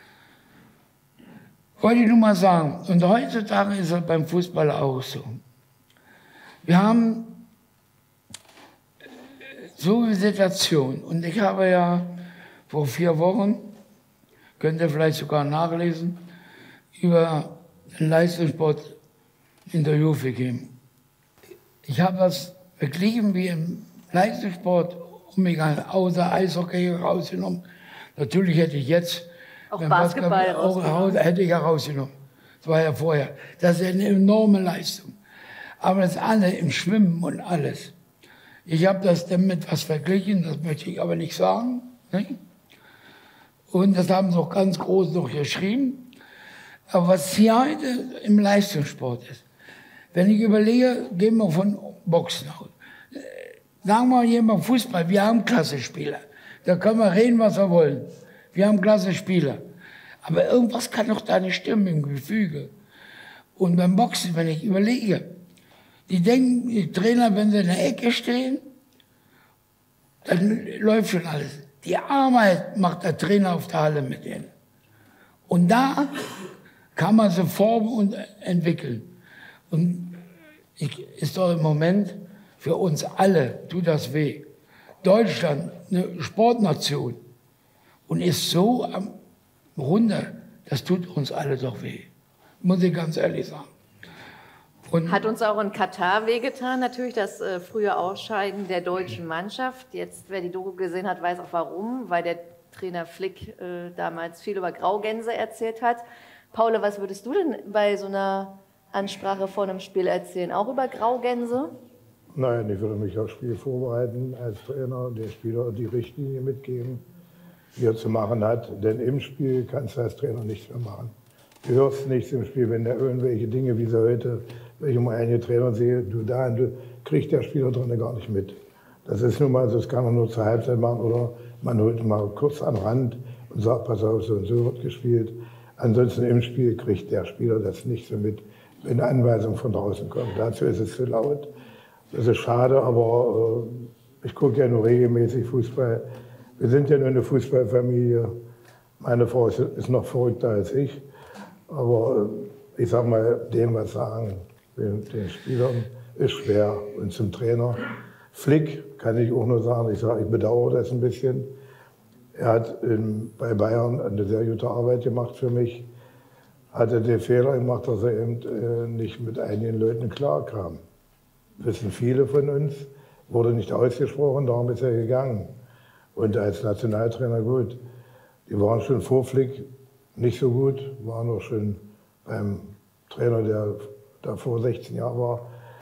Wollte ich nur mal sagen. Und heutzutage ist es beim Fußball auch so. Wir haben so eine Situation. Und ich habe ja vor vier Wochen, könnt ihr vielleicht sogar nachlesen, über den Leistungssport Interview gegeben. Ich habe das verglichen wie im Leistungssport umgegangen, außer Eishockey rausgenommen. Natürlich hätte ich jetzt auch Basketball rausgenommen. Hätte ich ja rausgenommen. Das war ja vorher. Das ist eine enorme Leistung. Aber das alle im Schwimmen und alles. Ich habe das damit was verglichen, das möchte ich aber nicht sagen. Nicht? Und das haben sie auch ganz groß noch geschrieben. Aber was hier heute im Leistungssport ist, wenn ich überlege, gehen wir von Boxen aus. Sagen wir jemand Fußball, wir haben klasse Spieler. Da können wir reden, was wir wollen. Wir haben klasse Spieler. Aber irgendwas kann doch da nicht stimmen im Gefüge. Und beim Boxen, wenn ich überlege, die denken, die Trainer, wenn sie in der Ecke stehen, dann läuft schon alles. Die Arbeit macht der Trainer auf der Halle mit denen. Und da kann man sie formen und entwickeln. Und ich, ist doch im Moment für uns alle, tut das weh. Deutschland, eine Sportnation, und ist so am Runde, das tut uns alle doch weh. Muss ich ganz ehrlich sagen. Und hat uns auch in Katar wehgetan, natürlich das äh, frühe Ausscheiden der deutschen Mannschaft. Jetzt, wer die Doku gesehen hat, weiß auch warum, weil der Trainer Flick äh, damals viel über Graugänse erzählt hat. Paula, was würdest du denn bei so einer Ansprache vor einem Spiel erzählen? Auch über Graugänse? Nein, ich würde mich aufs Spiel vorbereiten als Trainer, den Spieler die Richtlinie mitgeben, wie er zu machen hat. Denn im Spiel kannst du als Trainer nichts mehr machen. Du hörst nichts im Spiel, wenn da irgendwelche Dinge, wie sie heute, wenn ich mal einige Trainer sehe, du da, du kriegst der Spieler drin gar nicht mit. Das ist nun mal so, das kann man nur zur Halbzeit machen oder man holt mal kurz an den Rand und sagt, pass auf, so und so wird gespielt. Ansonsten im Spiel kriegt der Spieler das nicht so mit, wenn eine Anweisung von draußen kommt. Dazu ist es zu laut. Das ist schade, aber äh, ich gucke ja nur regelmäßig Fußball. Wir sind ja nur eine Fußballfamilie. Meine Frau ist, ist noch verrückter als ich. Aber äh, ich sag mal, dem was sagen, den, den Spielern ist schwer. Und zum Trainer Flick kann ich auch nur sagen, ich sage, ich bedauere das ein bisschen. Er hat in, bei Bayern eine sehr gute Arbeit gemacht für mich. Hatte den Fehler gemacht, dass er eben äh, nicht mit einigen Leuten klarkam. Wissen viele von uns, wurde nicht ausgesprochen, darum ist er gegangen. Und als Nationaltrainer gut. Die waren schon vor Flick nicht so gut, waren auch schon beim Trainer, der da vor sechzehn Jahren war,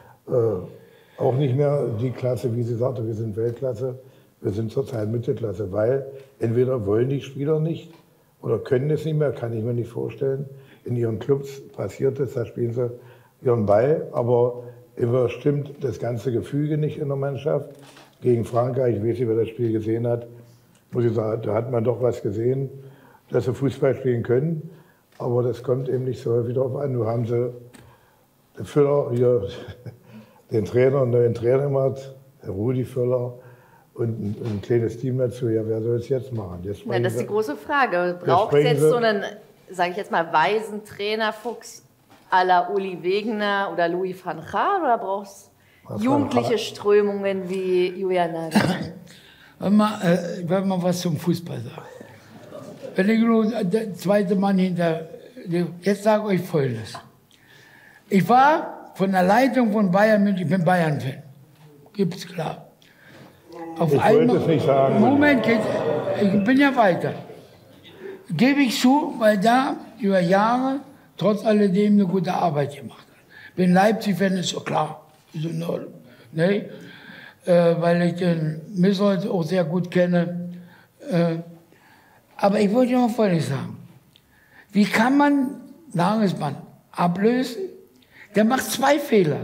äh, auch nicht mehr die Klasse, wie sie sagte, wir sind Weltklasse. Wir sind zurzeit Mittelklasse, weil entweder wollen die Spieler nicht oder können es nicht mehr, kann ich mir nicht vorstellen. In ihren Clubs passiert es, da spielen sie ihren Ball, aber immer stimmt das ganze Gefüge nicht in der Mannschaft. Gegen Frankreich, ich weiß nicht, wer das Spiel gesehen hat, muss ich sagen, da hat man doch was gesehen, dass sie Fußball spielen können, aber das kommt eben nicht so häufig darauf an. Nur haben sie den Füller hier, den Trainer, einen neuen Trainer gemacht, der Rudi Völler, und ein, ein kleines Team dazu. Ja, wer soll es jetzt machen? Jetzt Na, das ist die große Frage. Braucht es jetzt so einen, sage ich jetzt mal, weisen Trainerfuchs à la Uli Wegener oder Louis van Gaal, oder braucht es jugendliche Strömungen wie Julian Nagelsmann? Ich werde mal was zum Fußball sagen. Wenn ich nur der zweite Mann hinter, jetzt sage ich euch Folgendes. Ich war von der Leitung von Bayern München, ich bin Bayern-Fan, gibt's klar. Auf ich einmal, wollte es nicht sagen. Moment, ich bin ja weiter. Gebe ich zu, weil da über Jahre trotz alledem eine gute Arbeit gemacht hat. Bin Leipzig-Fan, ist so klar. So, ne? äh, weil ich den Missold auch sehr gut kenne. Äh, aber ich wollte mal Folgendes sagen. Wie kann man Nagelsmann ablösen? Der macht zwei Fehler.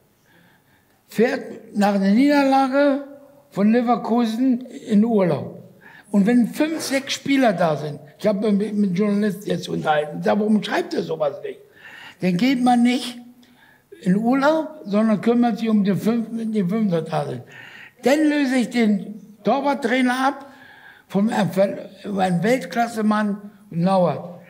Fährt nach einer Niederlage von Leverkusen in Urlaub. Und wenn fünf, sechs Spieler da sind, ich habe mich mit Journalisten jetzt unterhalten, sag, warum schreibt er sowas nicht? Dann geht man nicht in Urlaub, sondern kümmert sich um die fünf, die fünf, die da sind. Dann löse ich den Torwarttrainer ab von einem Weltklasse-Mann Nauert.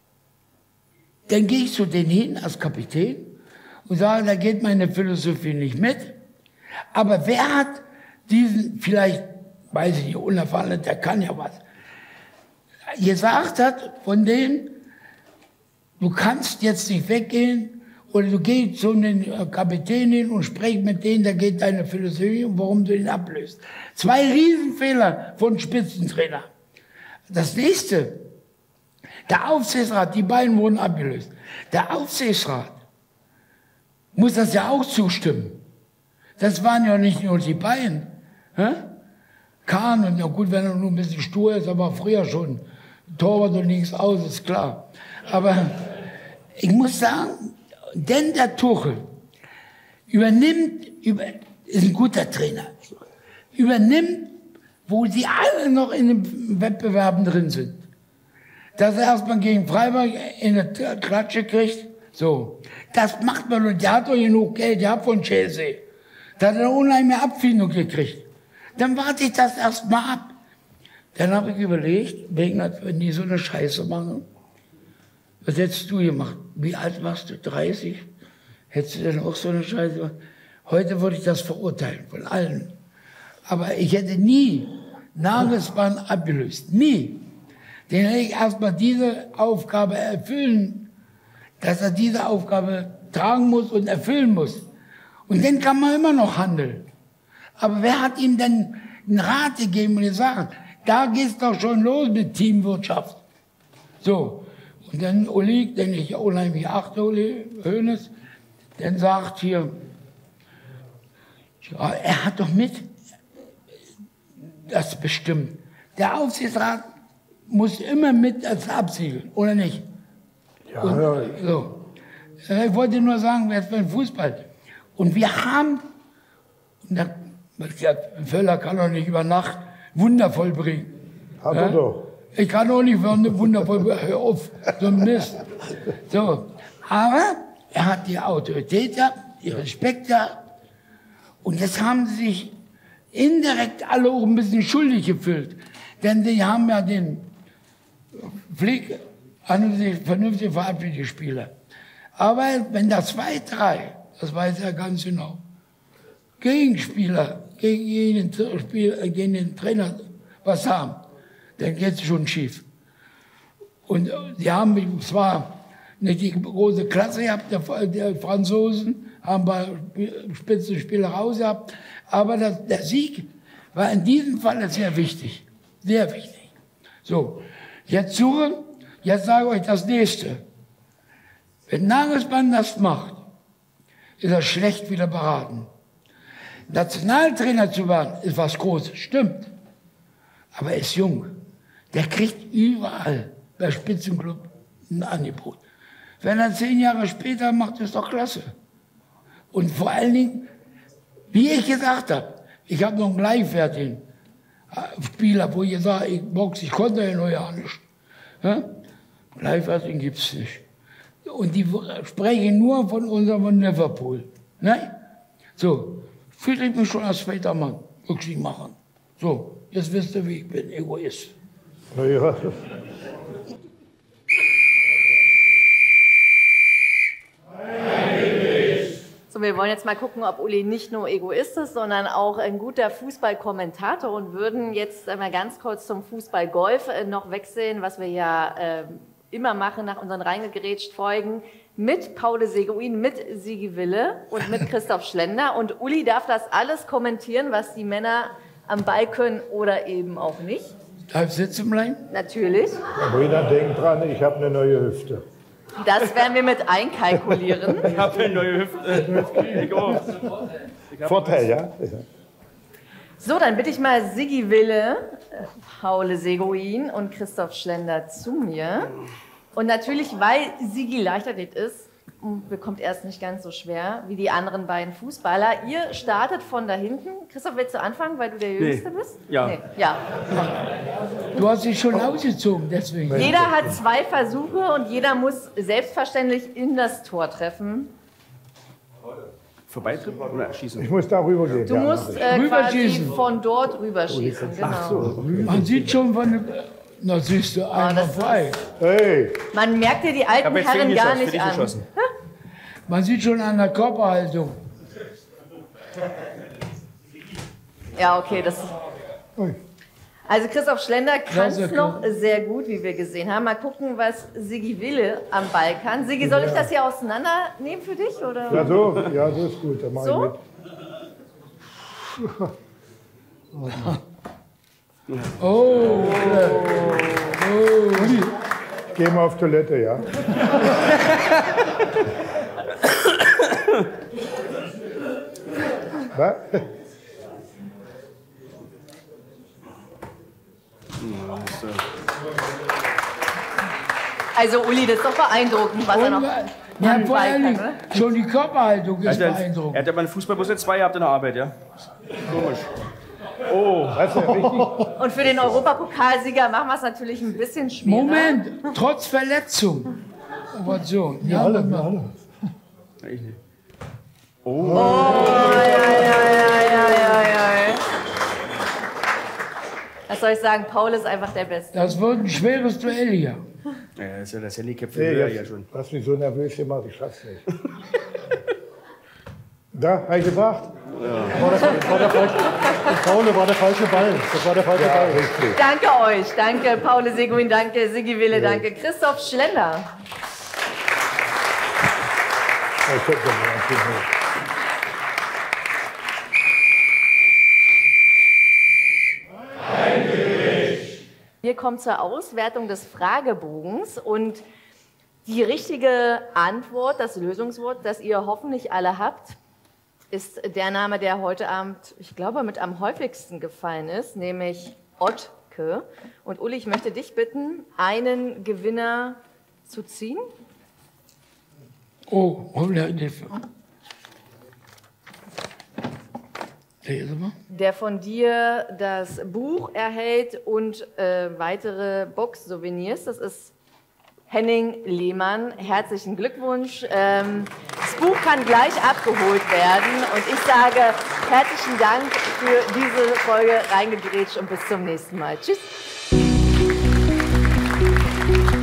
Dann gehe ich zu denen hin als Kapitän und sage, da geht meine Philosophie nicht mit. Aber wer hat diesen, vielleicht, weiß ich nicht, unerfahren, der kann ja was, gesagt hat von denen, du kannst jetzt nicht weggehen oder du gehst zu den Kapitän hin und sprichst mit denen, da geht deine Philosophie und warum du ihn ablöst. Zwei Riesenfehler von Spitzentrainer. Das nächste, der Aufsichtsrat, die beiden wurden abgelöst. Der Aufsichtsrat muss das ja auch zustimmen. Das waren ja nicht nur die beiden. Hä? Kahn, und ja gut, wenn er nur ein bisschen stur ist, aber früher schon. Torwart und links aus, ist klar. Aber ich muss sagen, denn der Tuchel übernimmt, über, ist ein guter Trainer, übernimmt, wo sie alle noch in den Wettbewerben drin sind. Dass er erstmal gegen Freiburg in eine Klatsche kriegt, so. Das macht man, und der hat doch genug Geld, der hat von Chelsea. Da hat er eine unheimliche Abfindung gekriegt. Dann warte ich das erstmal ab. Dann habe ich überlegt, wenn die so eine Scheiße machen, was hättest du gemacht? Wie alt warst du? dreißig? Hättest du denn auch so eine Scheiße gemacht? Heute würde ich das verurteilen, von allen. Aber ich hätte nie Nagelsmann abgelöst. Nie. Den hätte ich erstmal diese Aufgabe erfüllen, dass er diese Aufgabe tragen muss und erfüllen muss. Und dann kann man immer noch handeln. Aber wer hat ihm denn einen Rat gegeben und gesagt, da geht's doch schon los mit Teamwirtschaft. So. Und dann Uli, den ich unheimlich achte, Uli Hoeneß, dann sagt hier, ja, er hat doch mit das bestimmt. Der Aufsichtsrat muss immer mit das absiegeln, oder nicht? Ja, und, ja. So. Ich wollte nur sagen, jetzt beim Fußball. Und wir haben, und da Der Völler kann doch nicht über Nacht Wunder vollbringen. Hat Ja? er doch. Ich kann auch nicht Wunder vollbringen. Hör auf, so ein Mist. So. Aber er hat die Autorität gehabt, die Respekt gehabt. Und jetzt haben sie sich indirekt alle auch ein bisschen schuldig gefühlt. Denn die haben ja den Flieg an und sich vernünftig verabschiedet, die Spieler. Aber wenn da zwei, drei, das weiß er ganz genau, Gegenspieler gegen jeden, Spieler, gegen den Trainer was haben, dann geht es schon schief. Und die haben zwar nicht die große Klasse gehabt, der, der Franzosen, haben ein paar Spitzenspieler raus gehabt, aber das, der Sieg war in diesem Fall sehr wichtig, sehr wichtig. So, jetzt suchen, jetzt sage ich euch das Nächste. Wenn Nagelsmann das macht, ist er schlecht wieder beraten. Nationaltrainer zu werden, ist was Großes, stimmt. Aber er ist jung. Der kriegt überall bei Spitzenclub ein Angebot. Wenn er zehn Jahre später macht, ist doch klasse. Und vor allen Dingen, wie ich gesagt habe, ich habe noch einen gleichwertigen Spieler, wo ich sage, ich boxe, ich konnte ja noch ja nicht. Ja? Gleichwertigen gibt es nicht. Und die sprechen nur von unserem Liverpool. Ne? So, fühle ich mich schon als zweiter Mann wirklich machen. So, jetzt wisst ihr, wie ich bin, Egoist. Na ja. So, wir wollen jetzt mal gucken, ob Uli nicht nur Egoist ist, sondern auch ein guter Fußballkommentator und würden jetzt einmal ganz kurz zum Fußballgolf noch wechseln, was wir ja äh, immer machen nach unseren reingegrätscht Folgen mit Paul Seguin, mit Sigi Wille und mit Christoph Schlender. Und Uli darf das alles kommentieren, was die Männer am Ball können oder eben auch nicht. Darf ich sitzen bleiben? Natürlich. Sabrina, denk dran, ich habe eine neue Hüfte. Das werden wir mit einkalkulieren. Ich habe eine neue Hüfte. Ich auch. Vorteil, ja? So, dann bitte ich mal Sigi Wille, Paul Seguin und Christoph Schlender zu mir. Und natürlich, weil Sigi Leichtathlet ist, bekommt er es nicht ganz so schwer wie die anderen beiden Fußballer. Ihr startet von da hinten. Christoph, willst du anfangen, weil du der Jüngste Nee. bist? Ja. Nee. Ja. Du hast dich schon ausgezogen, deswegen. Jeder hat zwei Versuche und jeder muss selbstverständlich in das Tor treffen. Vorbeitritt oder schießen? Ich muss da rüber gehen. Du ja, musst mach ich. äh, quasi Rüberschießen. von dort rüberschießen. Genau. Ach so. Man sieht schon von dem. Na, siehst du, einmal das frei. Hey, Man merkt dir die Ich alten habe jetzt für Herren ihn gar geschossen, für nicht dich an. geschossen. Man sieht schon an der Körperhaltung. Ja, okay, das. Ui. Also Christoph Schlender kann Ja, es sehr noch sehr gut, wie wir gesehen haben. Mal gucken, was Sigi Wille am Ball kann. Sigi, soll ich das hier auseinandernehmen für dich? Oder? ja so, ja, so ist gut. Dann mach So? ich mit. Oh, Geh mal auf Toilette, ja? Was? Also Uli, das ist doch beeindruckend, was er noch ja, am vor Ball allen kann. Dingen, Ne? schon die Körperhaltung ist Er hat, beeindruckend. er hat aber einen Fußballbus jetzt zwei gehabt in der Arbeit, ja? Komisch. Weißt du, richtig? Und für den Europapokalsieger machen wir es natürlich ein bisschen schwerer. Moment, trotz Verletzung. Operation. Wir Ja, alle, Mama. wir alle. Ich nicht. Oh, ja, ja, ja, ja, ja, ja. Was soll ich sagen? Paul ist einfach der Beste. Das wird ein schweres Duell hier. Ja, das ist ja das Handicap für Nee, Höher jetzt, ja schon. du hast mich so nervös gemacht, ich schaff's nicht. Da, habe ich gebracht? Das war der, das war der falsche, Paul, war der falsche Ball. Das war der falsche Ja, Ball. richtig. Danke euch. Danke, Paul Seguin. Danke, Sigi Wille. Danke, Christoph Schlender. Ja, ich guck mal, ich guck mal. Wir kommen zur Auswertung des Fragebogens und die richtige Antwort, das Lösungswort, das ihr hoffentlich alle habt, ist der Name, der heute Abend, ich glaube, mit am häufigsten gefallen ist, nämlich Ottke. Und Uli, ich möchte dich bitten, einen Gewinner zu ziehen. Oh, hundert Hilfe. Lese mal. Der von dir das Buch erhält und äh, weitere Box-Souvenirs. Das ist Henning Lehmann. Herzlichen Glückwunsch. Ähm, das Buch kann gleich abgeholt werden. Und ich sage herzlichen Dank für diese Folge Reingegrätscht und bis zum nächsten Mal. Tschüss.